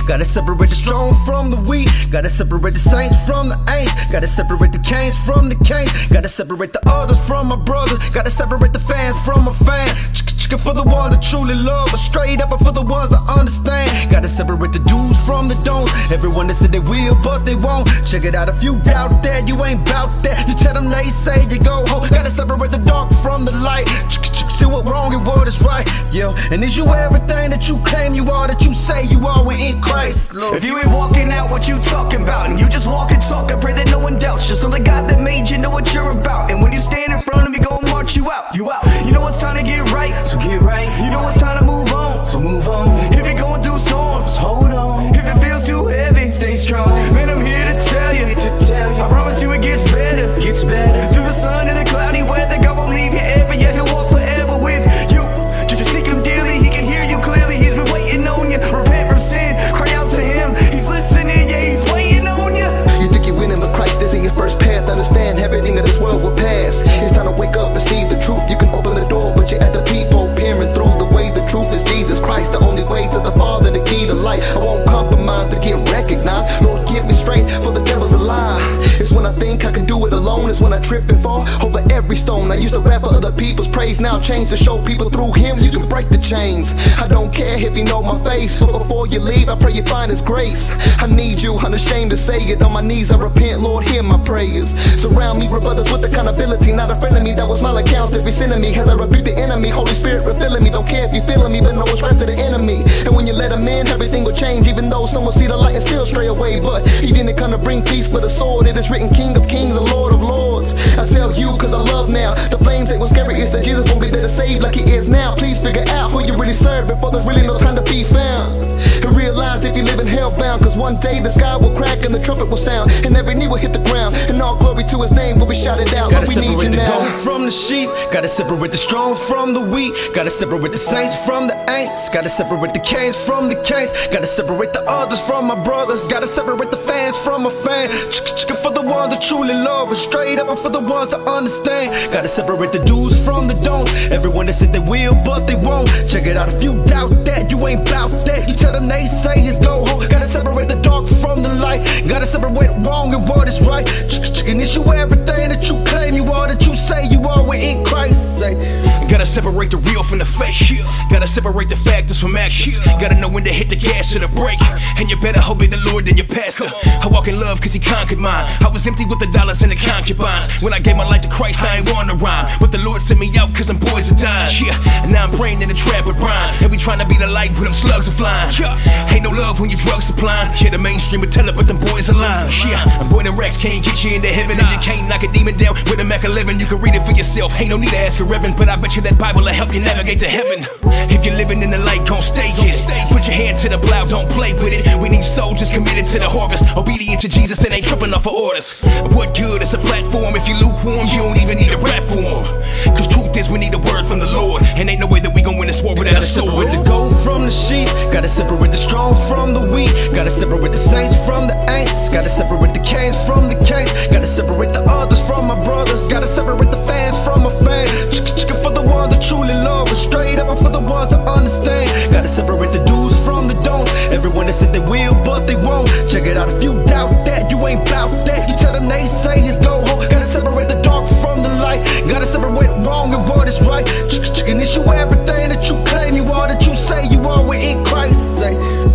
Gotta separate the strong from the weak. Gotta separate the saints from the ain'ts. Gotta separate the Cains from the Cains. Gotta separate the others from my brothers. Gotta separate the fans from my fan. Chicka for the ones that truly love, but straight up and for the ones that understand. Gotta separate the do's from the don'ts. Everyone that said they will, but they won't. Check it out, if you doubt that, you ain't bout that. You tell them they say you go home. Gotta separate the dark from the light. See what wrong and what is right. Yeah, and is you everything that you claim you are, that you say you are within Christ? Lord. If you ain't walking out what you talking about, and you just walk and talk, I pray that no one doubts you. So the God that made you know what you're about. And when you stand in front of me, gon' march you out. You out. You know it's time to get right, so get right. You know it's time to move on, so move on. If you're going through storms, hold on. If it feels too heavy, stay strong. Man, I'm here to tell you, I promise you it gets better, gets better. Through the sun and the cloudy weather, God won't leave you ever, yeah, he'll walk forever with you. Just seek him dearly, he can hear you clearly. He's been waiting on you. Repent from sin, cry out to him. He's listening, yeah, he's waiting on you. You think you're winning, but Christ is in your first path. Understand, everything of this world will pass. It's time to wake up and see the truth. You can open the door, but you're at the peephole, peering through the way. The truth is Jesus Christ, the only way to the Father, the key to life. I won't compromise to get recognized. Lord, give me strength, for the devil's a lie. It's when I think I can do it alone. It's when I trip and fall over every stone. I used to rap for other people's praise, now change to show people through him you can break the chains. I don't care if you know my face, but before you leave I pray you find his grace. I need you, unashamed to say it. On my knees I repent, Lord, hear my prayers. Surround me with brothers with accountability, not a friend of me that was my account. Every sin of me as I rebuke the enemy. Holy Spirit refilling me, don't care if you feeling me, but know it's Christ to the enemy. And when you let him in, everything will change. Even though some will see the light and still stray away, but he didn't come to bring peace but a sword. It is written King of Kings and Lord of Lords. I tell you cause I love now. The flames ain't what's scary, it's that Jesus won't be there to save like he is now. Please figure out who you really serve before there's really no time to be found. And realize if you live in hellbound, cause one day the sky will crack and the trumpet will sound, and every knee will hit the ground, and all glory to his name will be shouted out. Gotta Lord, we need you now. separate the goat from the sheep. Gotta separate the strong from the weak. Gotta separate the saints from the ain'ts. Gotta separate the Cains from the Cains. Gotta separate the others from my brothers. Gotta separate the fans from my fan. Chicka for the ones that truly love, and straight up and for the ones that understand. Gotta separate the do's from the don'ts. Everyone that said they will but they won't. Check it out, if you doubt that, you ain't bout that. You tell them they say is go home. Gotta separate the dark from the light. Gotta separate wrong and what is right. And is you everything that you claim you are, that you say you are within Christ? Say. Gotta separate the real from the fake. Gotta separate the factors from actions. Gotta know when to hit the gas or the brake. And you better obey the Lord than your pastor. I walk in love cause he conquered mine. I was empty with the dollars and the concubines. When I gave my life to Christ I ain't want to rhyme, but the Lord sent me out cause them boys are dying. Yeah, and now I'm praying in the trap with Brian. And we trying to be the light when them slugs are flying. Yeah, ain't no love when your drugs supplying. Yeah, the mainstream would tell it but them boys are lying. Yeah, and boy them Rex can't get you into heaven. And you can't knock a demon down with a Mac 11. You can read it for yourself, ain't no need to ask a reverend. But I bet you that Bible will help you navigate to heaven. If you're living in the light, gon' stay in it. Put your hand to the plow, don't play with it. We need soldiers committed to the harvest, obedient to Jesus and ain't tripping off of orders. What good is a platform if you lukewarm? You don't even need a rap form. Cause truth is we need a word from the Lord, and ain't no way that we gon' win this war without a sword. Gotta separate the goat from the sheep. Gotta separate the strong from the weak. Gotta separate the saints from the ain'ts. Gotta separate the Cains from the Cains. Gotta separate the others from my brothers. Gotta separate the fans from my fans. Chicka for the ones that truly love, and straight up and for the ones that understand. Gotta separate the do's from the don'ts. Everyone that said they will but they won't. Check it out, if you doubt that, you ain't bout that. You tell them they say is go home. Gotta separate the dark from the light. Gotta separate wrong and what is right. And is you everything that you claim you are, that you say you are within Christ? Say.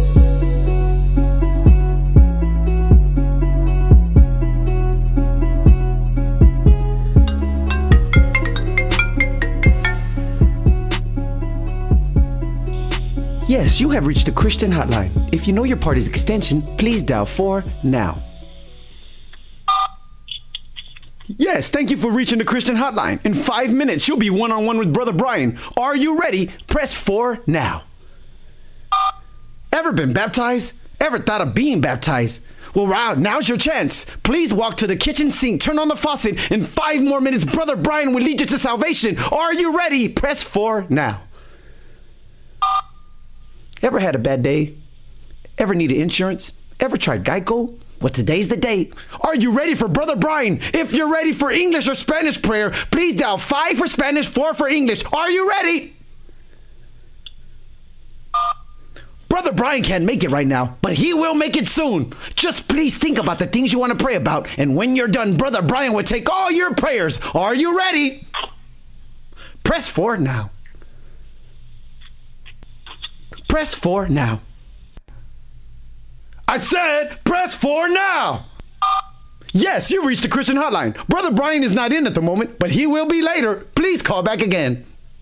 Yes, you have reached the Christian Hotline. If you know your party's extension, please dial 4 now. Yes, thank you for reaching the Christian Hotline. In 5 minutes, you'll be one-on-one with Brother Brian. Are you ready? Press 4 now. Ever been baptized? Ever thought of being baptized? Well, wow, now's your chance. Please walk to the kitchen sink, turn on the faucet. In 5 more minutes, Brother Brian will lead you to salvation. Are you ready? Press 4 now. Ever had a bad day? Ever needed insurance? Ever tried Geico? Well, today's the day. Are you ready for Brother Brian? If you're ready for English or Spanish prayer, please dial 5 for Spanish, 4 for English. Are you ready? Brother Brian can't make it right now, but he will make it soon. Just please think about the things you want to pray about, and when you're done, Brother Brian will take all your prayers. Are you ready? Press 4 now. Press 4 now. I said press 4 now. Yes, you reached the Christian hotline. Brother Brian is not in at the moment, but he will be later. Please call back again.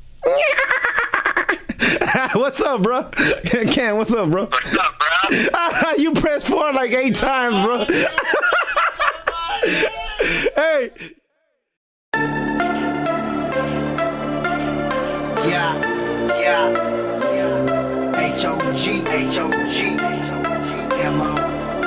What's up, bro? Ken, what's up, bro? What's up, bro? You pressed 4 like 8 times, bro. Hey. Yeah. H-O-G. M-O.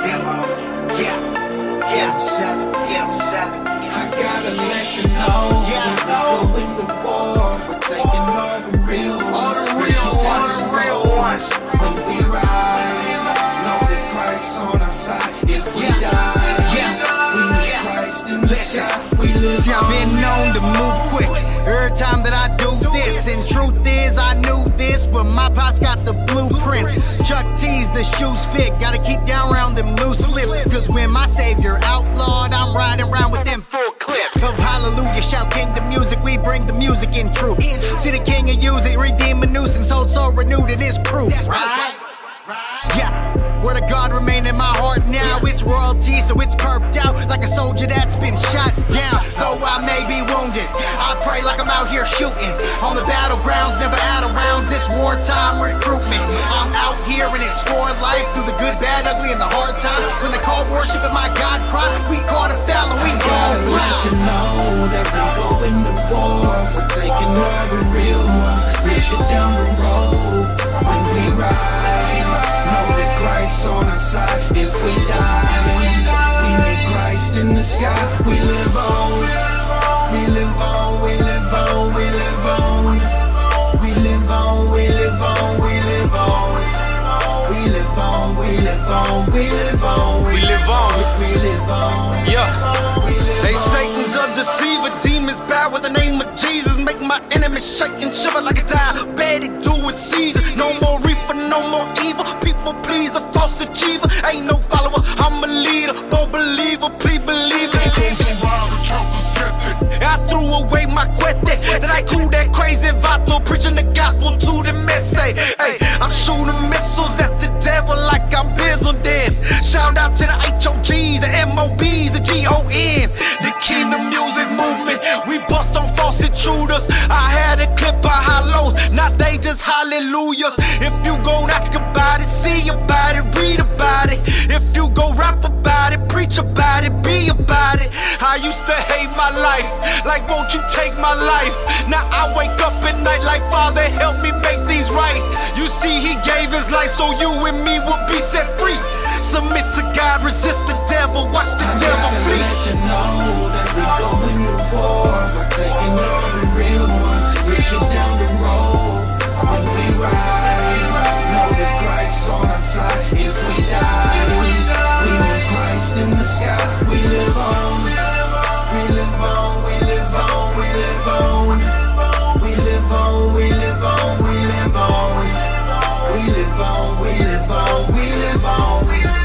Yeah, I'm 7. I gotta let you know. Yeah, we're going to war. We're taking all the real ones. All the real ones. When we ride, know that Christ's on our side. If we die, we need Christ in the sky. We live. See, I've been known to move quick every time that I do this. And truth is, I knew this, but my pops got the blueprints. Chuck T's, the shoes fit. Gotta keep down around them loose lips. Cause when my savior outlawed, I'm riding around with them full clips of hallelujah. Shout kingdom music, we bring the music in truth. See the king and use it, redeem a nuisance, old soul renewed, and it's proof. Right? Yeah. Word of God remain in my heart now. It's royalty, so it's perked out like a soldier that's been shot down. Though I may be wounded, I pray like I'm out here shooting on the battlegrounds, never out of rounds. It's wartime recruitment. I'm out here and it's for life, through the good, bad, ugly, and the hard times. When they call worship and my God cry, we caught a foul and we gon' let you know that we going to war. We're taking all the real ones. Push it down the road when we ride. Know that Christ's on our side. If we die, we need Christ in the sky. We live on. We live on. We live on. We live on. We live on. We live on. We live on. We live on. We live on. We live on. We live on. We live on. Yeah. Hey, Satan's a deceiver. Demons bow with the name of Jesus. Make my enemies shake and shiver like a diabetic. Do it season. No more reefer, no more evil. People please, a false achiever. Ain't no follower, I'm a leader. Bold believer, please believe it. I threw away my cuete. Then I cool that crazy vato, preaching the gospel to the mess. Hey, I'm shooting missiles at the devil like I'm Bizzle then. Shout out to the HOGs, the MOBs, the GON. The Kingdom Music Movement. We bust on false intruders. I had a clip of hollows, now they just hallelujahs. If you gon' ask about it, see about it, read about it. If you go rap about it, preach about it, be about it. I used to hate my life, like won't you take my life? Now I wake up at night like Father help me make these right. You see he gave his life so you and me will be set free. Submit to God, resist the devil, watch the devil flee. Let you know that we going to war. We're taking all the real ones. Push it down the road when we ride. Know that Christ's on our side. If we die, we need Christ in the sky. We live on. We live on. We live on. We live on. We live on. We live on. We live on. We live on. We live on. We live on.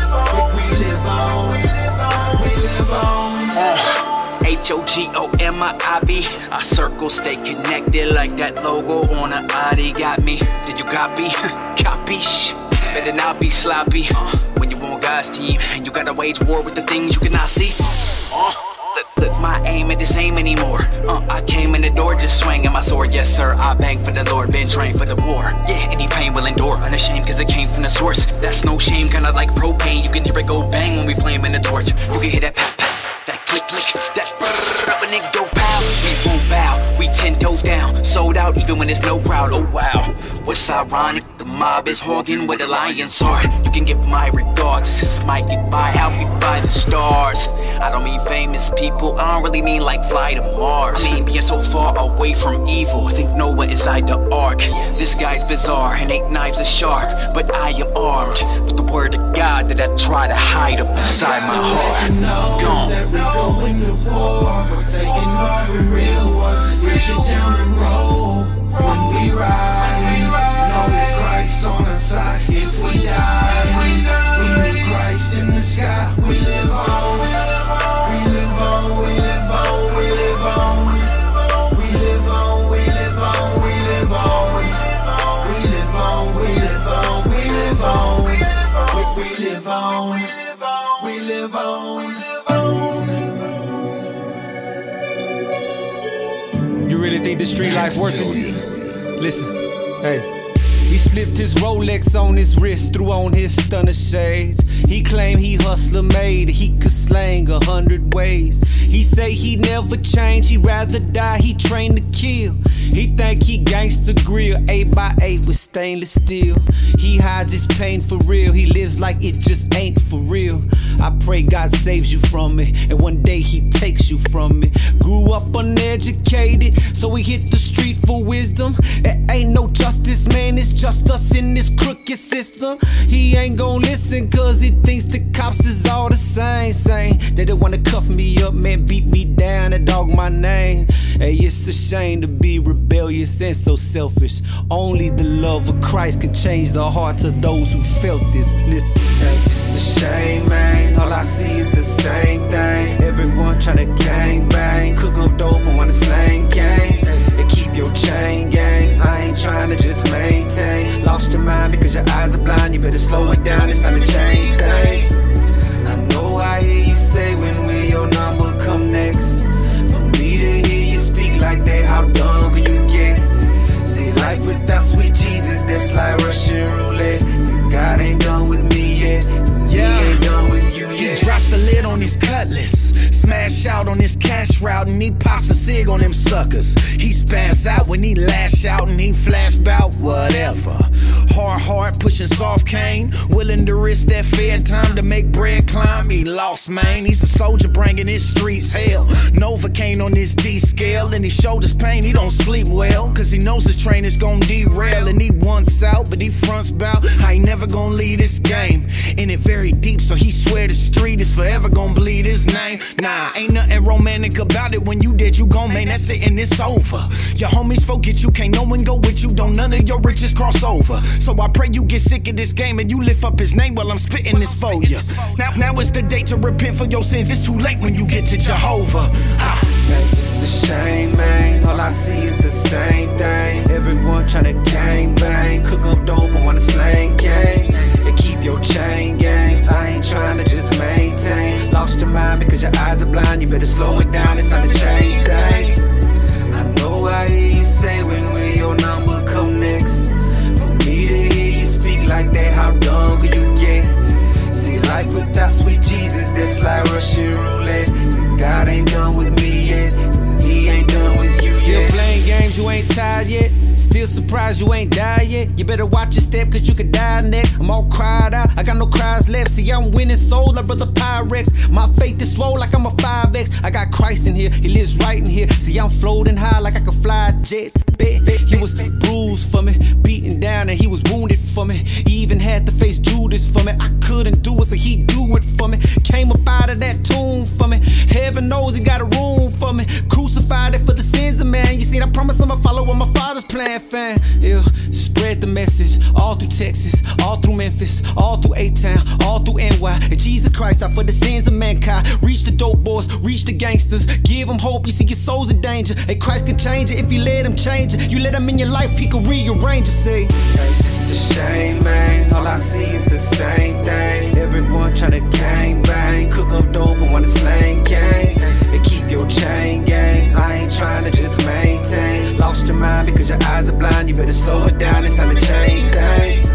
H-O-G-O-M-I-I-B. I circle, stay connected like that logo on an Audi. Got me? Did you copy? Capiche? Better not be sloppy. When you on God's team and you gotta wage war with the things you cannot see. Look, my aim ain't the same anymore. I came in the door just swinging my sword. Yes sir, I bang for the Lord, been trained for the war. Yeah, any pain will endure, unashamed cause it came from the source. That's no shame, kinda like propane. You can hear it go bang when we flame in the torch. You can hear that pop pop, that click click, that brrrr, when it go pow. We won't bow, we 10 toes down. Sold out even when there's no crowd, oh wow. What's ironic, the mob is hogging where the lions are. You can give my regards, this is my goodbye, help me by the stars. I don't mean famous people, I don't really mean like fly to Mars. I mean being so far away from evil, think Noah inside the ark. This guy's bizarre and 8 knives are sharp, but I am armed with the word of God that I try to hide up inside my heart. Gone. That we going to war. We're taking all the real ones. Push it down the road when we ride. Know that Christ's on our side. If we really think the street life worth it? Listen, hey. He slipped his Rolex on his wrist, threw on his stunner shades. He claimed he hustler made, he could slang 100 ways. He say he never changed, he rather die, he trained to kill. He think he gangsta grill, 8x8 with stainless steel. He hides his pain for real, he lives like it just ain't for real. I pray God saves you from it, and one day he takes you from it. Grew up uneducated, so we hit the street for wisdom. There ain't no justice, man, it's just us in this crooked system. He ain't gon' listen cause he thinks the cops is all the same. They don't wanna cuff me up, man, beat me down and dog my name. Hey, it's a shame to be rebellious and so selfish. Only the love of Christ can change the hearts of those who felt this. Listen, hey, it's a shame, man. All I see is the same thing. Everyone tryna gang bang, cook up dope and wanna slang gang. And keep your chain gangs. I ain't tryna just maintain. Lost your mind because your eyes are blind. You better slow it down, it's time to change things. I know I hear you say when will your number come next. For me to hear you speak like that, how dumb could you get? See, life without sweet Jesus, that's like Russian roulette. God ain't done with me yet. He ain't done with you yet. He drops the lid on his cutlass, smash out on his cash route, and he pops a cig on them suckers. He spaz out when he lash out and he flash bout whatever. Hard heart pushing soft cane, willing to risk that fair time to make bread climb. He lost, man. He's a soldier bringing his streets hell. Novocaine on his D scale, and he shoulders pain. He don't sleep well, cause he knows his train is gon' derail. And he wants out, but he fronts bout I ain't never gon' leave this game. In it very deep, so he swear the street is forever gon' bleed his name. Nah, ain't nothing romantic about it. When you dead, you gon' man, that's it and it's over. Your homies forget you, can't no one go with you. Don't none of your riches cross over. So I pray you get sick of this game and you lift up his name while I'm spitting this for you. Now is the date to repent for your sins. It's too late when you get to Jehovah. It's a shame, man. All I see is the same thing. Everyone tryna gang bang, cook up dope and wanna slang gang. And keep your chain gangs. I ain't tryna just maintain. Lost your mind because your eyes are blind. You better slow it down, it's time to change things. I know I hear you say when will your number come next. For me to hear you speak like that, how dumb could you get? See, life without sweet Jesus, that's like Russian roulette. God ain't done with me yet. He ain't done with you Still yet. Playing games, you ain't tired yet. Still surprised you ain't died yet. You better watch your step cause you could die next. I'm all cried out, I got no cries left. See, I'm winning souls like brother Pyrex. My faith is swole like I'm a 5X. I got Christ in here, he lives right in here. See, I'm floating high like I can fly jets. He was bruised for me, beaten down and he was wounded for me. He even had to face Judas for me. I couldn't do it so he do it for me. Came up out of that tomb for me. Heaven knows he got a room for me. Crucified it for the sins of man. You see, I promise I'ma follow what my father's plan, fam. Yeah, spread the message all through Texas, all through Memphis, all through A-Town, all through NY. And Jesus Christ died for the sins of mankind. Reach the dope boys, reach the gangsters, give them hope. You see your soul's in danger. And Christ can change it if you let him change it. You let him in your life, he can rearrange it. Say, it's a shame, man. All I see is the same thing. Everyone tryna gang bang, cook up dope and wanna slang gang. And keep your chain gangs. I ain't tryna just maintain. Lost your mind because your eyes are blind. You better slow it down, it's time to change things.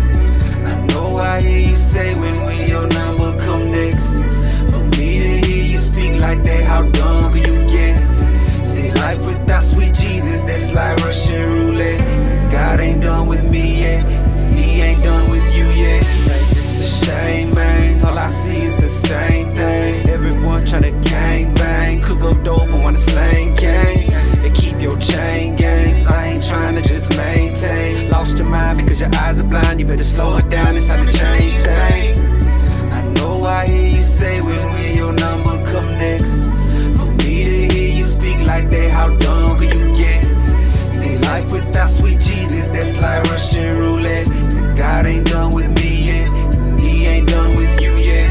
I know I hear you say when will your number come next. For me to hear you speak like that, how dumb could you get? See, life without sweet Jesus, that's like Russian roulette. God ain't done with me yet. He ain't done with you yet. It's a shame, man. All I see is the same thing. Everyone tryna gang bang, cook up dope and wanna slang gang. And keep your chain gangs. I ain't tryna just maintain. Lost your mind because your eyes are blind. You better slow it down, it's time to change things. I know I hear you say when will your number come next. For me to hear you speak like that, how dumb could you get? See, life without sweet Jesus, that's like Russian roulette. God ain't done with me yet. He ain't done with you yet.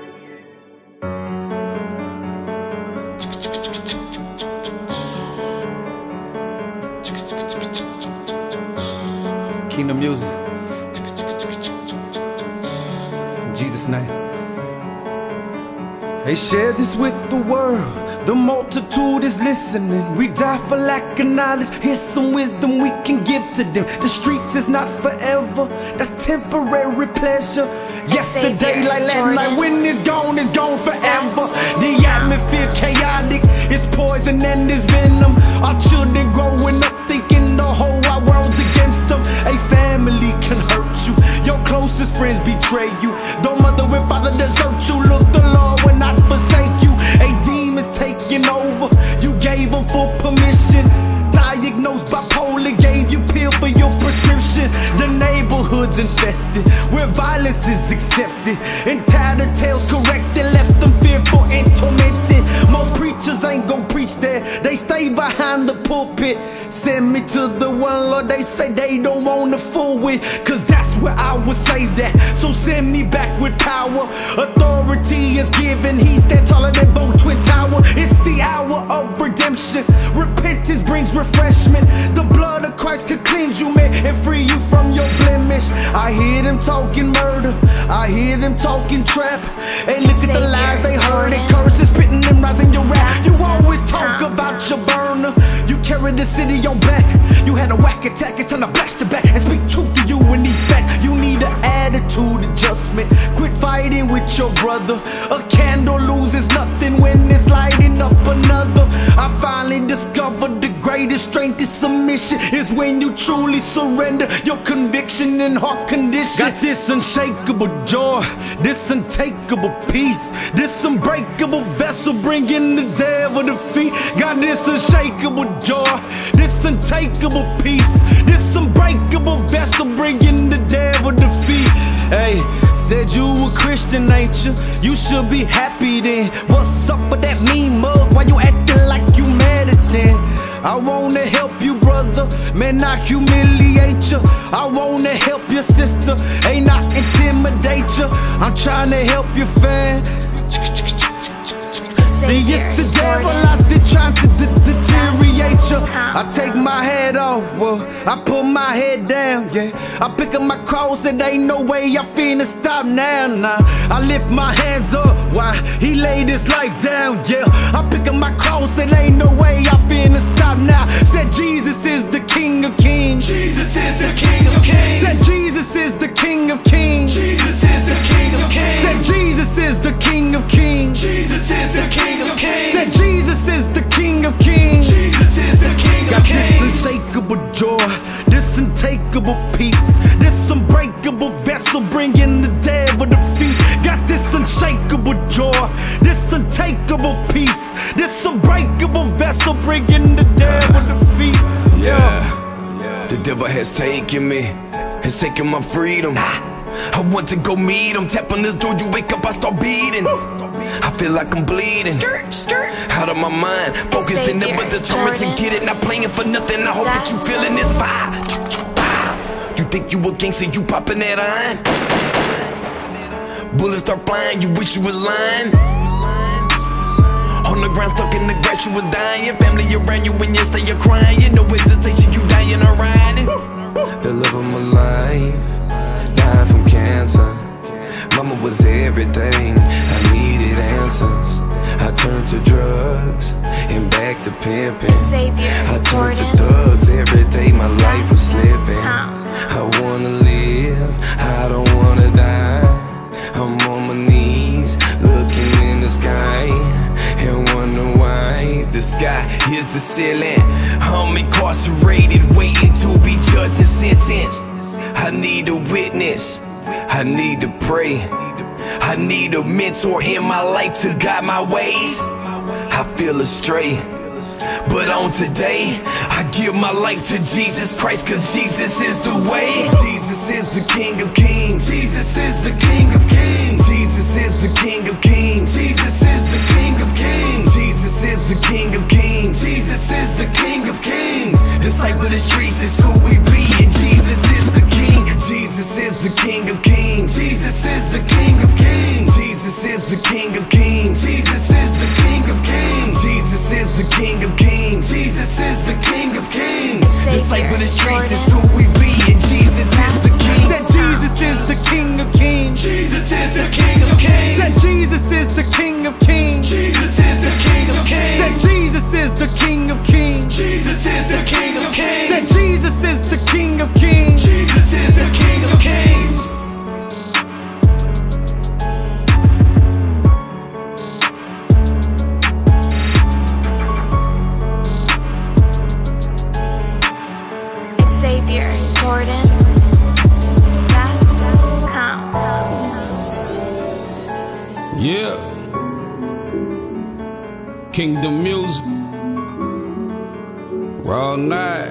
Kingdom music. In Jesus' name. They shared this with the world, The multitude is listening. We die for lack of knowledge. Here's some wisdom we can give to them. The streets is not forever. That's temporary pleasure. Yesterday like last night. When it's gone forever. The atmosphere chaotic. It's poison and it's venom. Our children growing up thinking the whole wide world's against them. A family can hurt you. Your closest friends betray you. Though mother and father desert you, look, the Lord will not forsake you. A demon's taking over. You gave them full permission. Diagnosed bipolar, gave you pill for your prescription. The neighborhood's infested, where violence is accepted, and tattered tales corrected, left them fearful and tormented. Most preachers ain't gon' preach there, they stay behind the pulpit. Send me to the one, Lord, they say they don't wanna fool with, cause that's where I was saved at. So send me back with power. Authority is given, he stand taller than both Twin Tower. It's the hour of redemption. Repentance brings refreshment. The blood of Christ can cleanse you, man, and free you from your blemish. I hear them talking murder, I hear them talking trap. And look at the lies they heard, and curses spitting and rising your rap. You always talk about your burner, you carry the city on back. You had a whack attack, it's time to blast your back and speak truth to you and these facts. You need an attitude adjustment. Quit fighting with your brother. A candle loses nothing when it's lighting up another. I finally discovered the greatest strength is submission. Is when you truly surrender your conviction and heart condition. Got this unshakable joy, this untakeable peace, this unbreakable vessel bringing the devil defeat. Got this unshakable joy, this untakeable peace, this unbreakable vessel bringing the devil defeat. Hey, said you a Christian, ain't you? You should be happy then. What's up with that mean mug? Why you acting like you mad at them? I wanna help you, brother, man, not humiliate you. I wanna help your sister, ain't not intimidate you. I'm trying to help you, fam. See, it's the devil out there trying to deteriorate you. I take my head off, well, I put my head down, yeah. I pick up my cross and ain't no way I finna stop now, nah. I lift my hands up, why? He laid his life down, yeah. I pick up my cross and ain't no way I finna stop now. Said Jesus is the King of Kings. Jesus is the King of Kings. Said Jesus is the King of Kings. Jesus is the King of Kings. Said Jesus is the King of Kings. Jesus is the King of Kings. Said Jesus is the King of Kings. Jesus is the King of Got Kings. this unshakable joy, this untakeable peace, this unbreakable vessel bringing the devil defeat. Got this unshakable joy, this untakeable peace, this unbreakable vessel bringing the devil defeat. Yeah, the devil has taken me, has taken my freedom. I want to go meet him. Tap on this door, you wake up, I start beating. I feel like I'm bleeding. Out of my mind, focused and never determined to get it. Not playing for nothing, I hope that you feeling this vibe. You think you a gangster, you popping that iron. Bullets start flying, you wish you was lying. On the ground, stuck in the grass, you was dying. Family around you when you stay, you're crying. No hesitation, you dying or riding. The love of my life, died from cancer. Mama was everything, I needed answers. I turned to drugs and back to pimping. I turned to thugs, every day my life was slipping. I wanna live, I don't wanna die. I'm on my knees, looking in the sky, and wonder why the sky is the ceiling. I'm incarcerated, waiting to be judged and sentenced. I need a witness, I need to pray. I need a mentor in my life to guide my ways. I feel astray, but on today, I give my life to Jesus Christ, cause Jesus is the way. Jesus is the King of Kings. Jesus is the King of Kings. Jesus is the King of Kings. Jesus is the King of Kings. Jesus is the King of Kings. Jesus is the King of Kings. Disciple of the streets is who we be, and Jesus is the King. Jesus is the King of Kings. Jesus is the King of Kings. Jesus is the King of Kings. Jesus is the King of Kings. Jesus is the King of Kings. Jesus is the King of Kings. Disciple of the streets is who we be, and Jesus is the King. Said Jesus is the King of Kings. Jesus is the King of Kings. Said Jesus is the King of Kings. Jesus is the King of Kings. the King of Kings. Jesus is the King of Kings. Said Jesus is the King of Kings. Jesus is the King of Kings. Xavier Jordan. Yeah. Kingdom music. Raw night.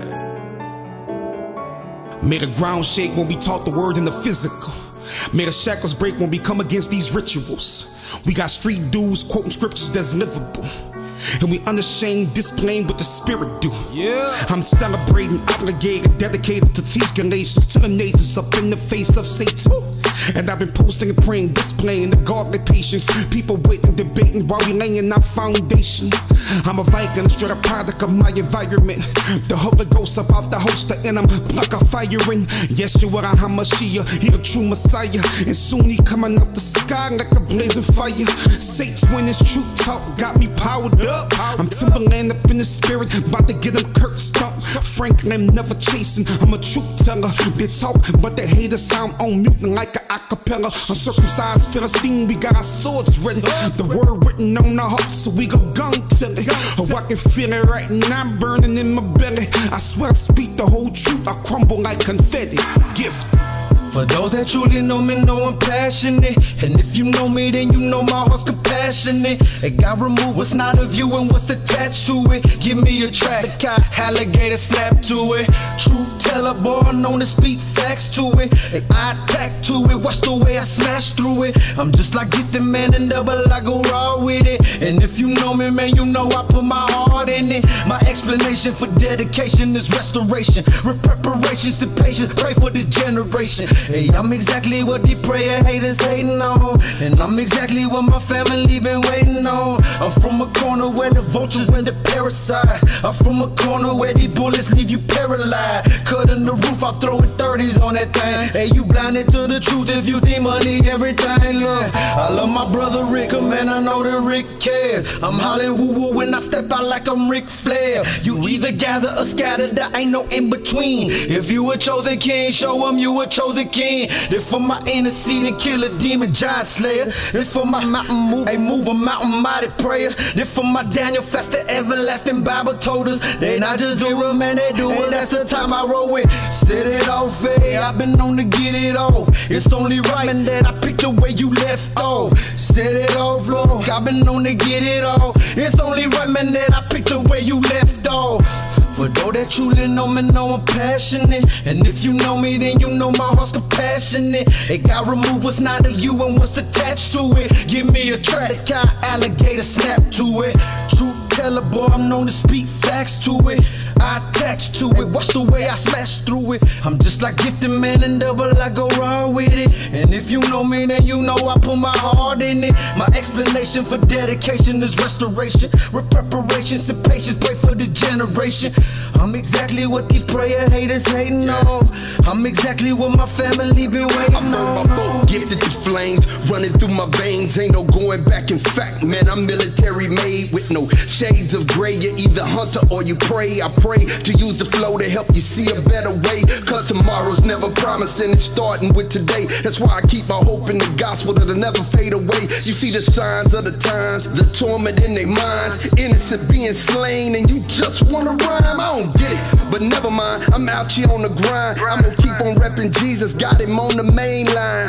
May the ground shake when we talk the word in the physical. May the shackles break when we come against these rituals. We got street dudes quoting scriptures that's livable, and we unashamed displaying what the spirit do. Yeah, I'm celebrating, obligated, dedicated to teach Galatians to the nations up in the face of Satan. And I've been posting and praying, displaying the godly patience. People waiting, debating while we laying our foundation. I'm a Viking, straight a product of my environment. The Holy Ghost about the holster and I'm pluck a firing. Yeshua HaMashiach, he the true Messiah. And soon he coming up the sky like a blazing fire. Saints when his truth talk got me powered up. I'm Timberland up in the spirit, about to get him Kirk stuck. Franklin never chasing, I'm a truth teller. They talk, but they hate us, I'm on mute like an acapella. Uncircumcised Philistine, we got our swords ready. The word written on our hearts, so we go gun till it. Oh, I can feel it right now, I'm burning in my belly. I swear I speak the whole truth, I crumble like confetti. Gift. For those that truly know me, know I'm passionate. And if you know me, then you know my heart's compassionate. It got removed what's not of you and what's attached to it. Give me a track, alligator snap to it. Truth teller, born known to speak facts to it. And I attack to it, watch the way I smash through it. I'm just like Gifted Man and double, I go raw with it. And if you know me, man, you know I put my heart in it. My explanation for dedication is restoration. With preparations and patience, pray for this generation. Hey, I'm exactly what the prayer haters hating on, and I'm exactly what my family been waiting on. I'm from a corner where the vultures and the parasites. I'm from a corner where the bullets leave you paralyzed. Cutting the roof, I'm throwing 30s on that thing. Hey, you blinded to the truth if you think money everything. Yeah, I love my brother Rick, man, I know that Rick cares. I'm hollering woo-woo when I step out like I'm Ric Flair. You either gather or scatter, there ain't no in between. If you a chosen king, show them you a chosen king. Then for my interceding, kill a demon giant slayer. Then for my mountain move, they move a mountain mighty prayer. Then for my Daniel fast, the everlasting Bible told us they not just do it, man, they do it. That's the time I roll with. Set it off, hey, I've been known to get it off. It's only right, man, that I picked the way you left off. Set it off, Lord, I've been known to get it off. It's only right, man, that I picked the way you left off. For those that truly know me, know I'm passionate. And if you know me, then you know my heart's compassionate. It got removed what's not of you and what's attached to it. Give me a track, alligator snap to it. Truth teller, boy, I'm known to speak facts to it. I attach to it, watch the way I smash through it. I'm just like Gifted Man and double, I go raw with it. And if you know me, then you know I put my heart in it. My explanation for dedication is restoration. With preparations and patience, pray for the generation. I'm exactly what these prayer haters hating on. I'm exactly what my family been waiting on. I burn my boat, gifted to flames, running through my veins. Ain't no going back. In fact, man, I'm military made with no shades of gray. You're either hunter or you pray. I pray to use the flow to help you see a better way. Cause tomorrow's never promising, it's starting with today. That's why I keep my hope in the gospel that'll never fade away. You see the signs of the times, the torment in their minds. Innocent being slain and you just wanna rhyme. I don't get it, but never mind, I'm out here on the grind. I'm gonna keep on repping Jesus, got him on the main line.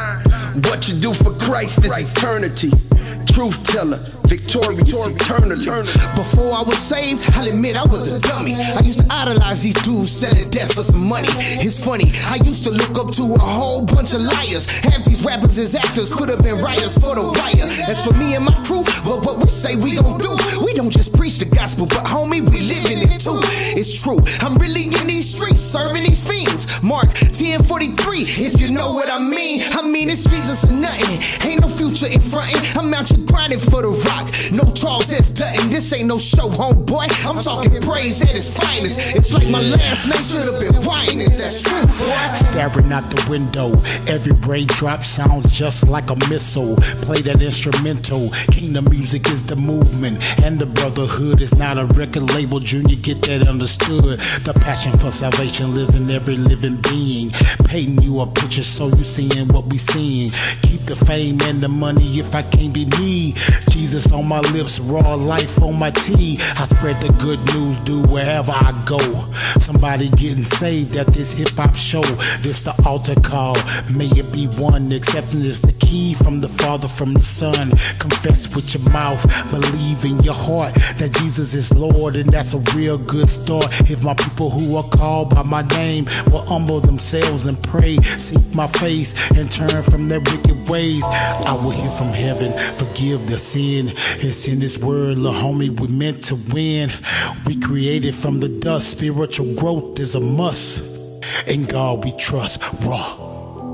What you do for Christ is eternity. Truth teller, victorious eternally. Before I was saved, I'll admit I was a dummy. I used to idolize these dudes selling death for some money. It's funny, I used to look up to a whole bunch of liars. Half these rappers as actors could have been writers for The Wire. As for me and my crew, well, what we say we gon' do, we don't just preach the gospel, but homie, we living it too. It's true, I'm really in these streets, serving these fiends. Mark 10:43, if you know what I mean. I mean, it's Jesus or nothing. Ain't no future in frontin'. I'm out here grinding for the rock. No Charles S. Dutton. This ain't no show, homeboy. I'm talking praise at its finest. It's like my last name should have been Winans. That's true, boy. Staring out the window, every raindrop sounds just like a missile. Play that instrumental. Kingdom music is the movement, and the brotherhood is not a record label. Junior, get that understood. The passion for salvation lives in every living being. Painting you a picture so you seeing what we seeing. Keep the fame and the money if I can't be me. Jesus on my lips, raw life on my tea. I spread the good news, do wherever I go. Somebody getting saved at this hip-hop show. This the altar call, may it be one. Accepting is the key from the Father, from the Son. Confess with your mouth, believe in your heart that Jesus is Lord, and that's a real good start. If my people who are called by my name will humble themselves and pray, seek my face and turn from their wicked ways, I will hear from heaven, forgive their sin. It's in His word, little homie, we meant to win. We created from the dust, spiritual growth is a must. In God we trust, raw.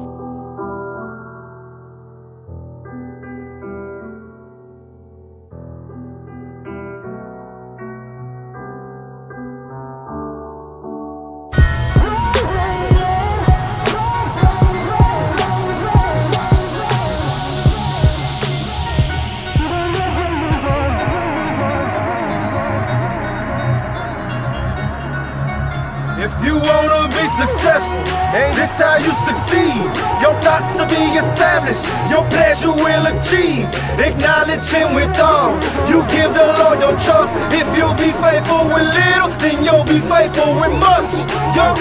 If you wanna be successful, ain't this how you succeed? Your thoughts will be established, your plans you will achieve. Acknowledge Him with all, you give the Lord your trust. If you'll be faithful with little, then you'll be faithful with much. Yo.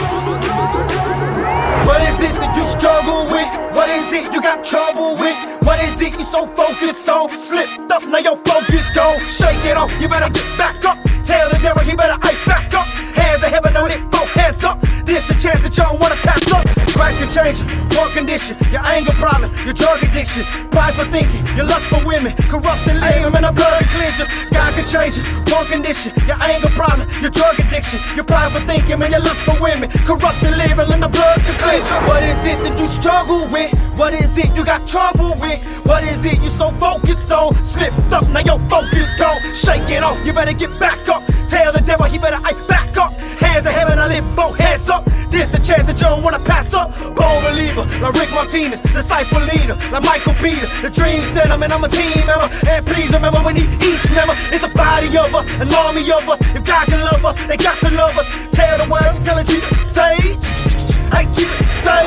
What is it that you struggle with? What is it you got trouble with? What is it you so focused on? Slipped up, now your focus gone. Shake it off, you better get back up. Tell the devil he better ice back up. Hands of heaven, don't let both hands up. This the chance that y'all wanna pass up. Christ can change you, one condition. Your anger problem, your drug addiction, prideful thinking, your lust for women, corrupt the living, and the blood can cleanse you. God can change you, one condition. Your anger problem, your drug addiction, your prideful thinking, and your lust for women, corrupt the living, and the blood can cleanse you. What is it that you struggle with? What is it you got trouble with? What is it you so focused on? Slipped up, now your focus gone. Shake it off, you better get back up. Tell the devil he better ice back up. Hands of heaven, I lift both hands up. This the chance that you don't wanna pass up. Bold believer, like Rick Martinez, disciple leader, like Michael Peter, the dream center, man, I'm a team member. And please remember, we need each member. It's a body of us, an army of us. If God can love us, they got to love us. Tell the world, tell it Jesus, say, hey, Jesus, say.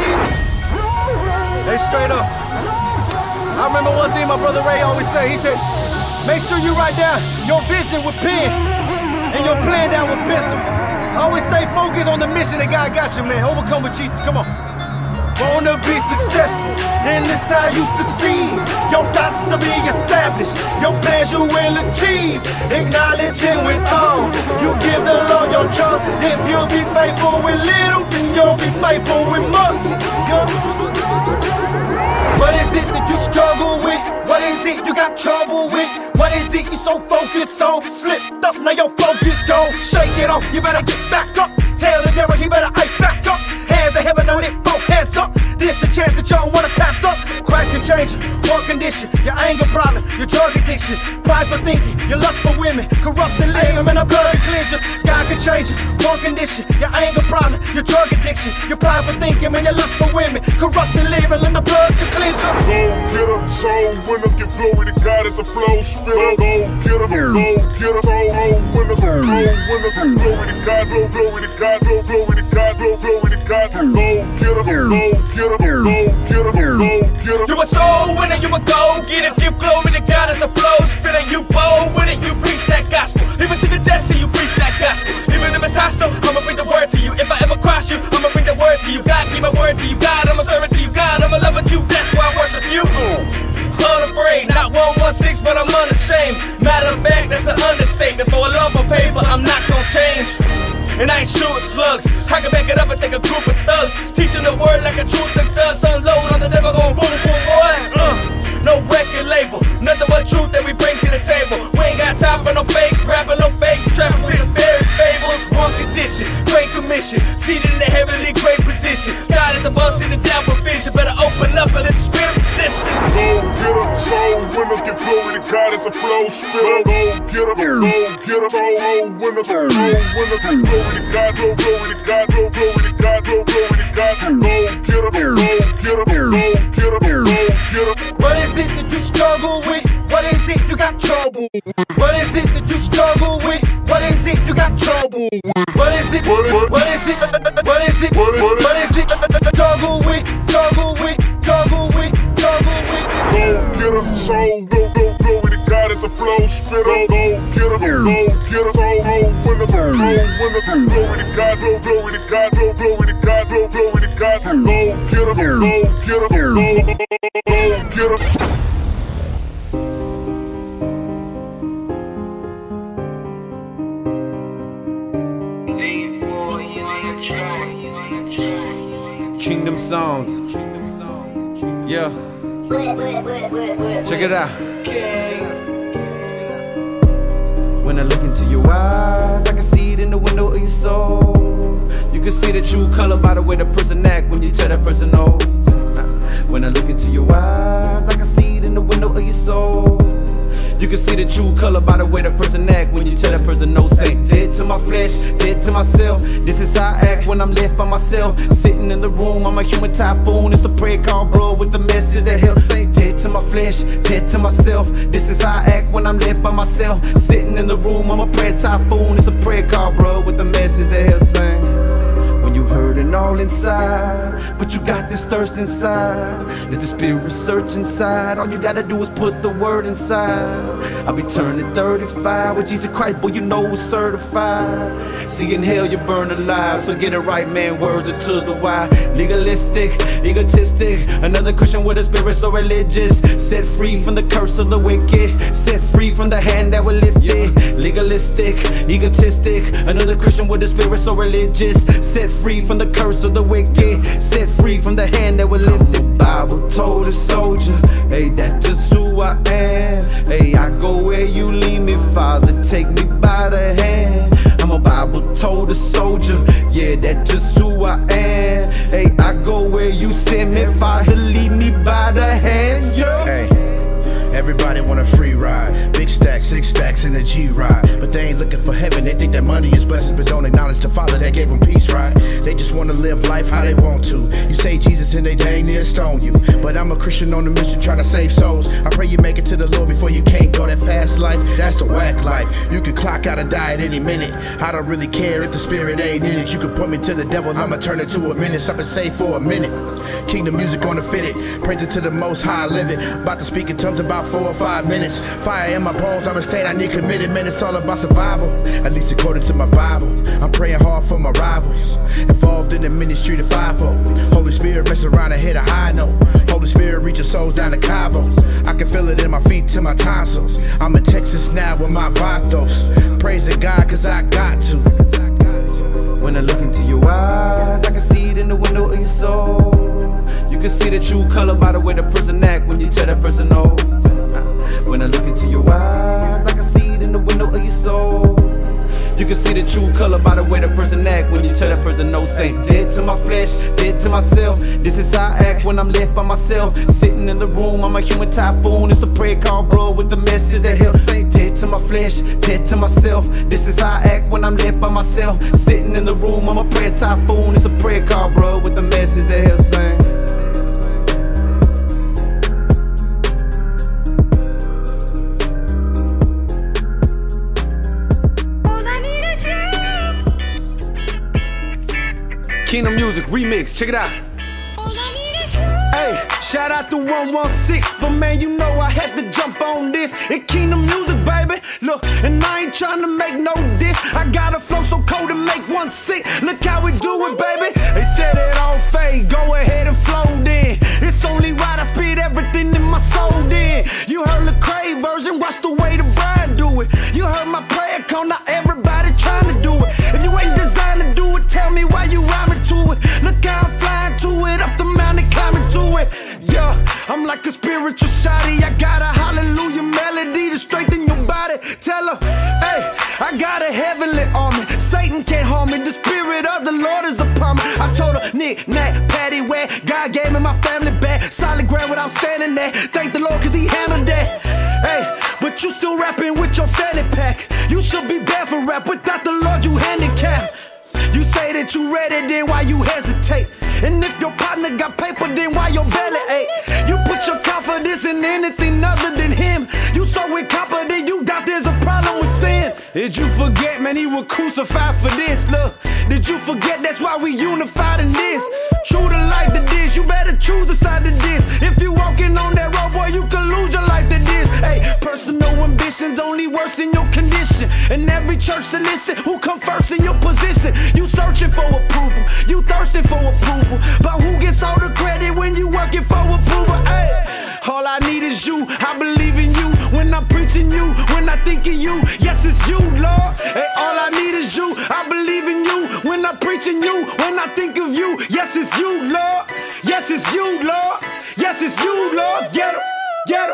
Hey, straight up. I remember one thing my brother Ray always say. He says, make sure you write down your vision with pen and your plan down with pencil. Always stay focused on the mission that God got you, man. Overcome with Jesus, come on. Wanna be successful, and this how you succeed. Your thoughts will be established, your plans you will achieve. Acknowledge Him with all, you give the Lord your trust. If you'll be faithful with little, then you'll be faithful with much. What is it that you struggle with? What is it you got trouble with? What is it you so focused on? Slipped up, now your focus gone. Shake it off, you better get back up. Tell the devil he better ice back up. Hands of heaven, don't let both hands up. This the chance that y'all wanna pass up. Christ can change you, one condition. Your anger problem, your drug addiction, prideful thinking, your lust for women, corrupt the living, and the blood can cleanse you. God can change you, one condition. Your anger problem, your drug addiction, your prideful thinking, and your lust for women, corrupt the living, and the blood can cleanse you. Go get her, soul winner, give glory to God as a flow spitter. Go get her, go get her, soul winner, give glory to God, glory to God, glory to God, glory to God. Go get her, go get her, go get her, go get her. You a soul winner, you a go get it. Give glory to God as a flow spitter. You bold with it, you preach that gospel. Even to the death, you preach that gospel. Even if it's hostile, I'ma bring the word to you. If I ever cross you, I'ma bring the word to you. God, keep my word to you. God, I'm a servant to you. God, I'm a lover to you. That's why I worship you. Unafraid, not 116, but I'm unashamed. Matter of fact, that's an understatement. For a love for paper, I'm not gonna change. And I ain't shooting slugs. I can back it up and take a group of thugs. Teaching the word like a truth that does. Unload on the devil, gon' boom, boom, boy. No record label, nothing but truth that we bring to the table. We ain't got time for no fake rapping, no fake trapping, spitting fairy fables. flow spiller. Go get up, go get up, oh, winner, glory to God, glory to God, glory to God, glory to God. Go get up, go get up, go get up, go get up. What is it that you struggle with? What is it you got trouble with? What is it that you struggle with? What is it you got trouble with? What is it? What is it? What is it? What is it? Struggle with, struggle with, struggle with, struggle with. Go get up, soul, glory to God is a flow spitter. Go get up, go get up, oh, winner, glory to God, glory to God, glory to God, glory to God. Go get up, go get up, go get up. Kingdom songs. Yeah. Check it out. When I look into your eyes, I can see it in the window of your soul. You can see the true color by the way the person act when you tell that person no. When I look into your eyes, I can see it in the window of your soul. You can see the true color by the way the person act when you tell that person no. Say dead to my flesh, dead to myself. This is how I act when I'm left by myself. Sitting in the room, I'm a human typhoon. It's the prayer call, bro, with the message that helps. Say dead to my flesh, dead to myself. This is how I act when I'm left by myself. Sitting in the room, I'm a prayer typhoon. It's a prayer call, bro, with the message that helps. Sing. When you hurting all inside, but you got this thirst inside. Let the spirit search inside. All you gotta do is put the word inside. I'll be turning 35 with Jesus Christ, boy, you know it's certified. See, in hell you burn alive, so get it right, man, words are to the why. Legalistic, egotistic, another Christian with a spirit so religious. Set free from the curse of the wicked, set free from the hand that will lift it. Legalistic, egotistic, another Christian with a spirit so religious. Set free from the curse of the wicked, set free from the hand that will lift it. Bible told a soldier, hey, that's just who I am. Hey, I go where you lead me, Father, take me by the hand. I'm a Bible told a soldier, yeah, that's just who I am. Hey, I go where you send me, Father, lead me by the hand, yeah. Hey. Everybody want a free ride, big stacks, 6 stacks in a G-ride. But they ain't looking for heaven, they think that money is blessings, but don't acknowledge the Father that gave them peace, right? They just wanna live life how they want to. You say Jesus and they dang near stone you. But I'm a Christian on a mission trying to save souls. I pray you make it to the Lord before you can't go. That fast life, that's the whack life. You can clock out or die at any minute. I don't really care if the spirit ain't in it. You can point me to the devil, I'ma turn it to a menace. I've been saved for a minute. Kingdom music on the fitted, praise it to the most high, live it. About to speak in tongues about 4 or 5 minutes. Fire in my bones, I'm insane, I need committed. Man, it's all about survival, at least according to my Bible. I'm praying hard for my rivals, involved in the ministry to fivefold. Holy Spirit mess around and hit a high note. Holy Spirit reach your souls down to Cabo. I can feel it in my feet to my tonsils. I'm in Texas now with my vatos, praising God cause I got to. When I look into your eyes, I can see it in the window of your soul. You can see the true color by the way the person act when you tell that person no. When I look into your eyes, I can see it in the window of your soul. You can see the true color by the way the person act when you tell that person no. Say dead to my flesh, dead to myself. This is how I act when I'm left by myself. Sitting in the room, I'm a human typhoon. It's the prayer call, bro, with the message that helps. Say dead to my flesh, dead to myself. This is how I act when I'm left by myself. Sitting in the room, I'm a prayer typhoon. It's a prayer call, bro, with the message that helps. Sing. Kingdom Music remix, check it out. Hey, shout out to 116, but man, you know I had to jump on this. It Kingdom Music, baby. Look, and I ain't trying to make no diss. I got a flow so cold to make one sick. Look how we do it, baby. They said it on fade, go ahead and flow then. It's only right, I spit everything in my soul then. You heard the Crave version, watch the way the bride do it. You heard my prayer call, now everybody trying to do it. If you ain't designed to do it, tell me why you rhyming to it. Look how I'm flying to it, up the mountain climbing to it. Yeah, I'm like a spiritual shotty. I got a hallelujah melody to strengthen your body. Tell her, hey, I got a heavenly army. Satan can't harm me, the spirit of the Lord is upon me. I told her, knick, knack, patty, where God gave me my family back. Solid ground without standing there. Thank the Lord cause he handled that. Hey, but that you still rapping with your fanny pack. You should be bad for rap, without the Lord you handicapped. You say that you ready, then why you hesitate? And if your partner got paper, then why your belly ache? You put your confidence in anything other than him. You so incompetent, you doubt there's a problem with sin. Did you forget, man, he was crucified for this, look? Did you forget that's why we unified in this? True to life to this, you better choose the side to this. If you walking on that road, boy, you can lose your life to this. Hey, personal ambitions only worsen your condition. And every church solicit who come first in your position. You searching for approval, you thirsting for approval, but who gets all the credit when you working for approval? Hey, all I need is you, I believe in you. When I'm preaching you, when I think of you, yes it's you, Lord. Hey, all I need is you, I believe in you. When I'm preaching you, when I think of you, yes it's you, Lord. Yes it's you, Lord. Yes it's you, Lord. Get him, get him.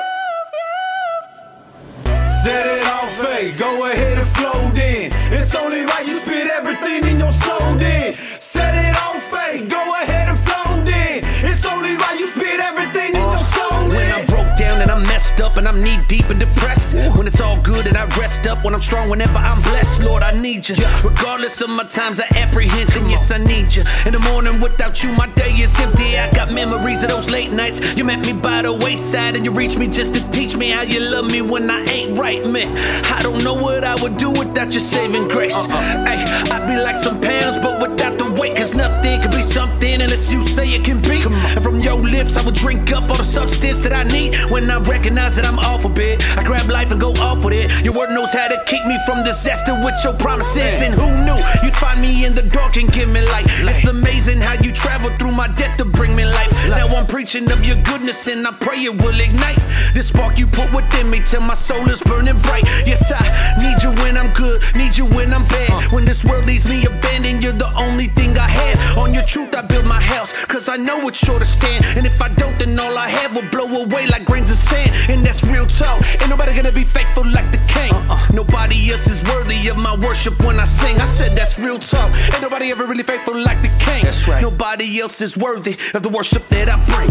Set it off, hey, go ahead and flow then. It's only right you spit everything in your soul then. Set it off, hey, go ahead and flow then. It's only right you spit everything in your soul then. When I'm broke down and I'm messed up and I'm knee deep and depressed. When it's all good and I rest up. When I'm strong, whenever I'm blessed, Lord, I need you. Regardless of my times of apprehension, yes, I need you. In the morning without you, my day is empty. I got memories of those late nights. You met me by the wayside and you reached me just to teach me how you love me when I ain't right, man. I don't know what I would do without your saving grace. Ay, I'd be like some pounds, but without the weight. Cause nothing can be something unless you say it can be. And from your lips, I would drink up all the substance that I need. When I recognize that I'm off a bit, I grab life and go off with it. Your word knows how to keep me from disaster with your promises. And who knew you'd find me in the dark and give me light? It's amazing how you travel through my death to bring me life. Now I'm preaching of your goodness and I pray it will ignite this spark you put within me till my soul is burning bright. Yes, I need you when I'm good, need you when I'm bad. When this world leaves me abandoned, you're the only thing I have. On your truth I build my house, cause I know it's sure to stand. And if I don't, then all I have will blow away like grains of sand. And that's real talk, ain't nobody gonna be faithful like the king. Nobody else is worthy of my worship when I sing. I said that's real talk, ain't nobody ever really faithful like the king. That's right. Nobody else is worthy of the worship that I bring.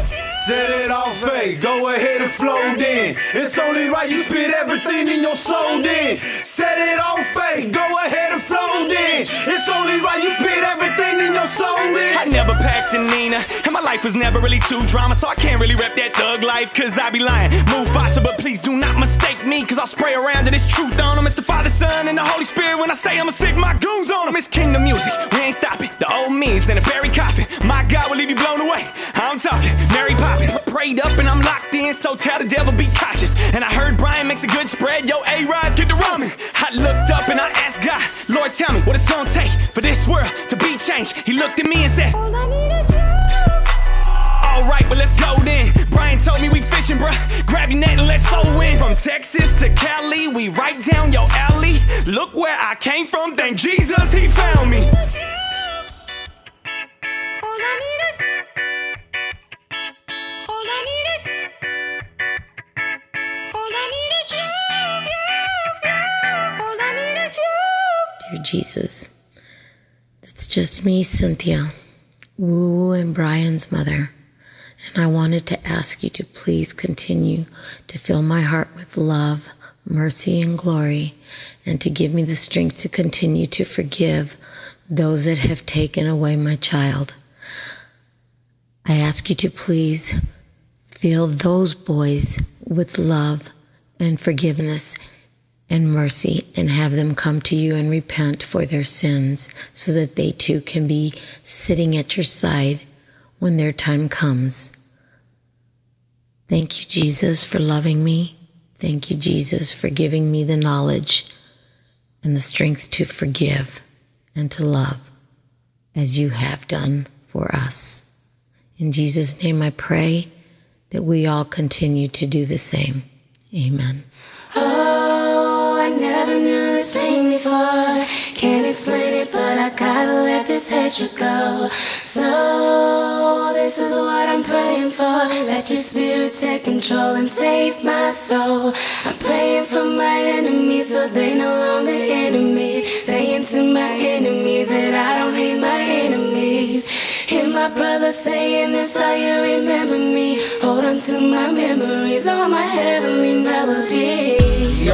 Set it off, hey, go ahead and flow then. It's only right you spit everything in your soul then. Set it off, hey, go ahead and flow then. It's only right you spit everything in your soul then. I never packed a Nina, and my life was never really too drama, so I can't really rep that thug life, cause I be lying. Mufasa, but please do not mistake me, cause I'll spray around to this truth on them. It's the Father, Son, and the Holy Spirit. When I say I'ma sick my goons on them, it's kingdom music, we ain't stopping. The old me's in a buried coffin, my God will leave you blown away. I'm talking Mary Poppins. I prayed up and I'm locked in, so tell the devil be cautious. And I heard Brian makes a good spread, yo A-Rides get the ramen. I looked up and I asked God, Lord tell me what it's gonna take for this world to be changed. He looked at me and said, all I need is you. Alright, well let's go then. Brian told me we fishing, bruh. Grab your net and let's soul in. From Texas to Cali, we right down your alley. Look where I came from, thank Jesus he found me. Dear Jesus, it's just me, Cynthia, Woo and Brian's mother, and I wanted to ask you to please continue to fill my heart with love, mercy, and glory, and to give me the strength to continue to forgive those that have taken away my child. I ask you to please fill those boys with love and forgiveness and mercy, and have them come to you and repent for their sins so that they too can be sitting at your side when their time comes. Thank you, Jesus, for loving me. Thank you, Jesus, for giving me the knowledge and the strength to forgive and to love as you have done for us. In Jesus' name I pray that we all continue to do the same. Amen. I never knew this pain before. Can't explain it, but I gotta let this hatred go. So this is what I'm praying for. Let your spirit take control and save my soul. I'm praying for my enemies so they no longer enemies. Saying to my enemies that I don't hate my enemies. Hear my brother saying this, how you remember me. Hold on to my memories, all my heavenly melodies.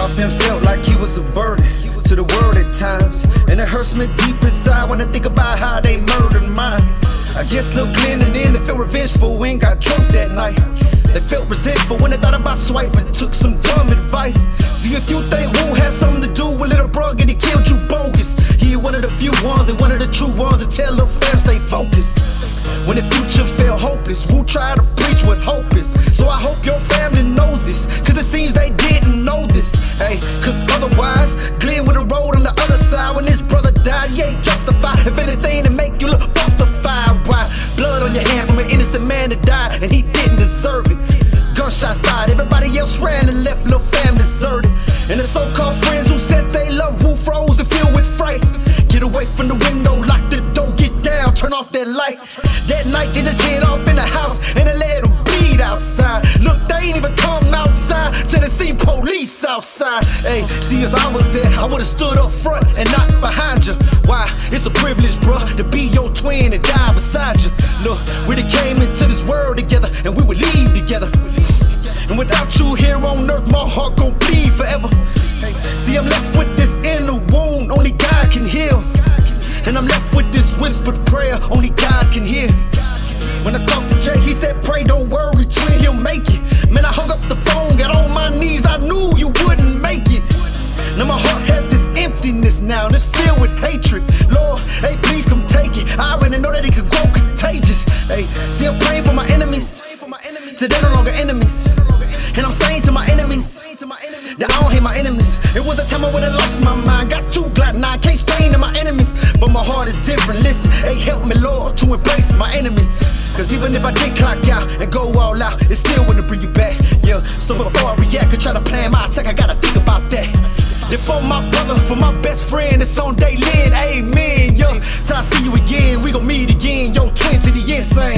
often felt like he was a burden to the world at times, and it hurts me deep inside when I think about how they murdered mine. I guess Lil Glenn and then they felt revengeful and got drunk that night. They felt resentful when they thought about swiping, took some dumb advice. See, if you think Wu has something to do with little bro getting killed, you bogus. He one of the few ones and one of the true ones to tell little fam stay focused. When the future felt hopeless, Wu tried to preach what hope is. So I hope your family knows this, cause it seems they didn't know this. Hey, cause otherwise, Glenn would've rolled on the other side when his brother died. He ain't justified, if anything to make you look bustified. Why? Blood on your hand from an innocent man that died, and he didn't deserve it. Gunshots died, everybody else ran and left little fam deserted. And the so-called friends who said they love Wu froze and filled with fright. Get away from the window, lock the door, get down, turn off that light. That night they just hid off in the house and they let them bleed outside. Look, they ain't even come outside till they see police outside. Hey, see, if I was there, I would've stood up front and not behind you. Why? It's a privilege, bruh, to be your twin and die beside you. Look, we done came into this world together and we would leave together. And without you here on earth, my heart gon' bleed forever. See, I'm left with this inner wound only God can heal. And I'm left with this whispered prayer only God can hear. When I talked to Jay, he said, pray, don't worry, twin, he'll make it. Man, I hung up the phone, got on my knees, I knew you wouldn't make it. Now my heart has this emptiness now, and it's filled with hatred. Lord, hey, please come take it. I already know that it could grow contagious. Hey, see, I'm praying for my enemies, till they're no longer enemies. And I'm saying to my enemies that I don't hate my enemies. It was a time I would've lost my mind. Got too glad now, I can't explain to my enemies. But my heart is different, listen. Hey, help me, Lord, to embrace my enemies. Cause even if I did clock out and go all out, it still wouldn't bring you back. Yeah, so before I react and try to plan my attack, I gotta think about that. Then for my brother, for my best friend, it's on day Lynn, amen. Yo, till I see you again, we gon' meet again. Yo, twin to the insane.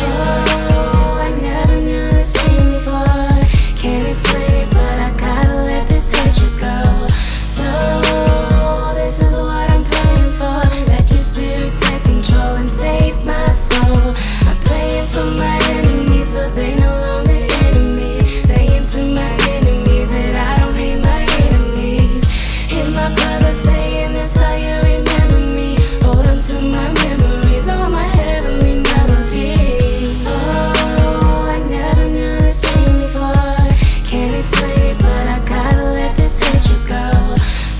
Oh, I never knew this pain before. Can't explain it, but I gotta let this hatred go. So this is what I'm praying for. Let your spirit take control and save my soul. I'm praying for my enemies so they no longer enemies. Saying to my enemies that I don't hate my enemies. Hear my brother saying this, how you remember me. Hold on to my memories, all my heavenly melody. Oh, I never knew this pain before. Can't explain it, but I gotta let this hatred go.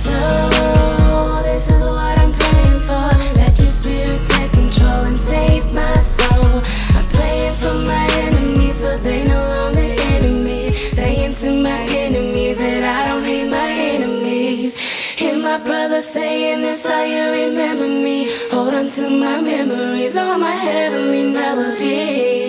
So this is what I'm praying for. Let your spirit take control and save my soul. I'm praying for my enemies so they no longer enemies. Saying to my enemies that I don't hate my enemies. Hear my brother saying this, how you remember me. Hold on to my memories, all my heavenly melody.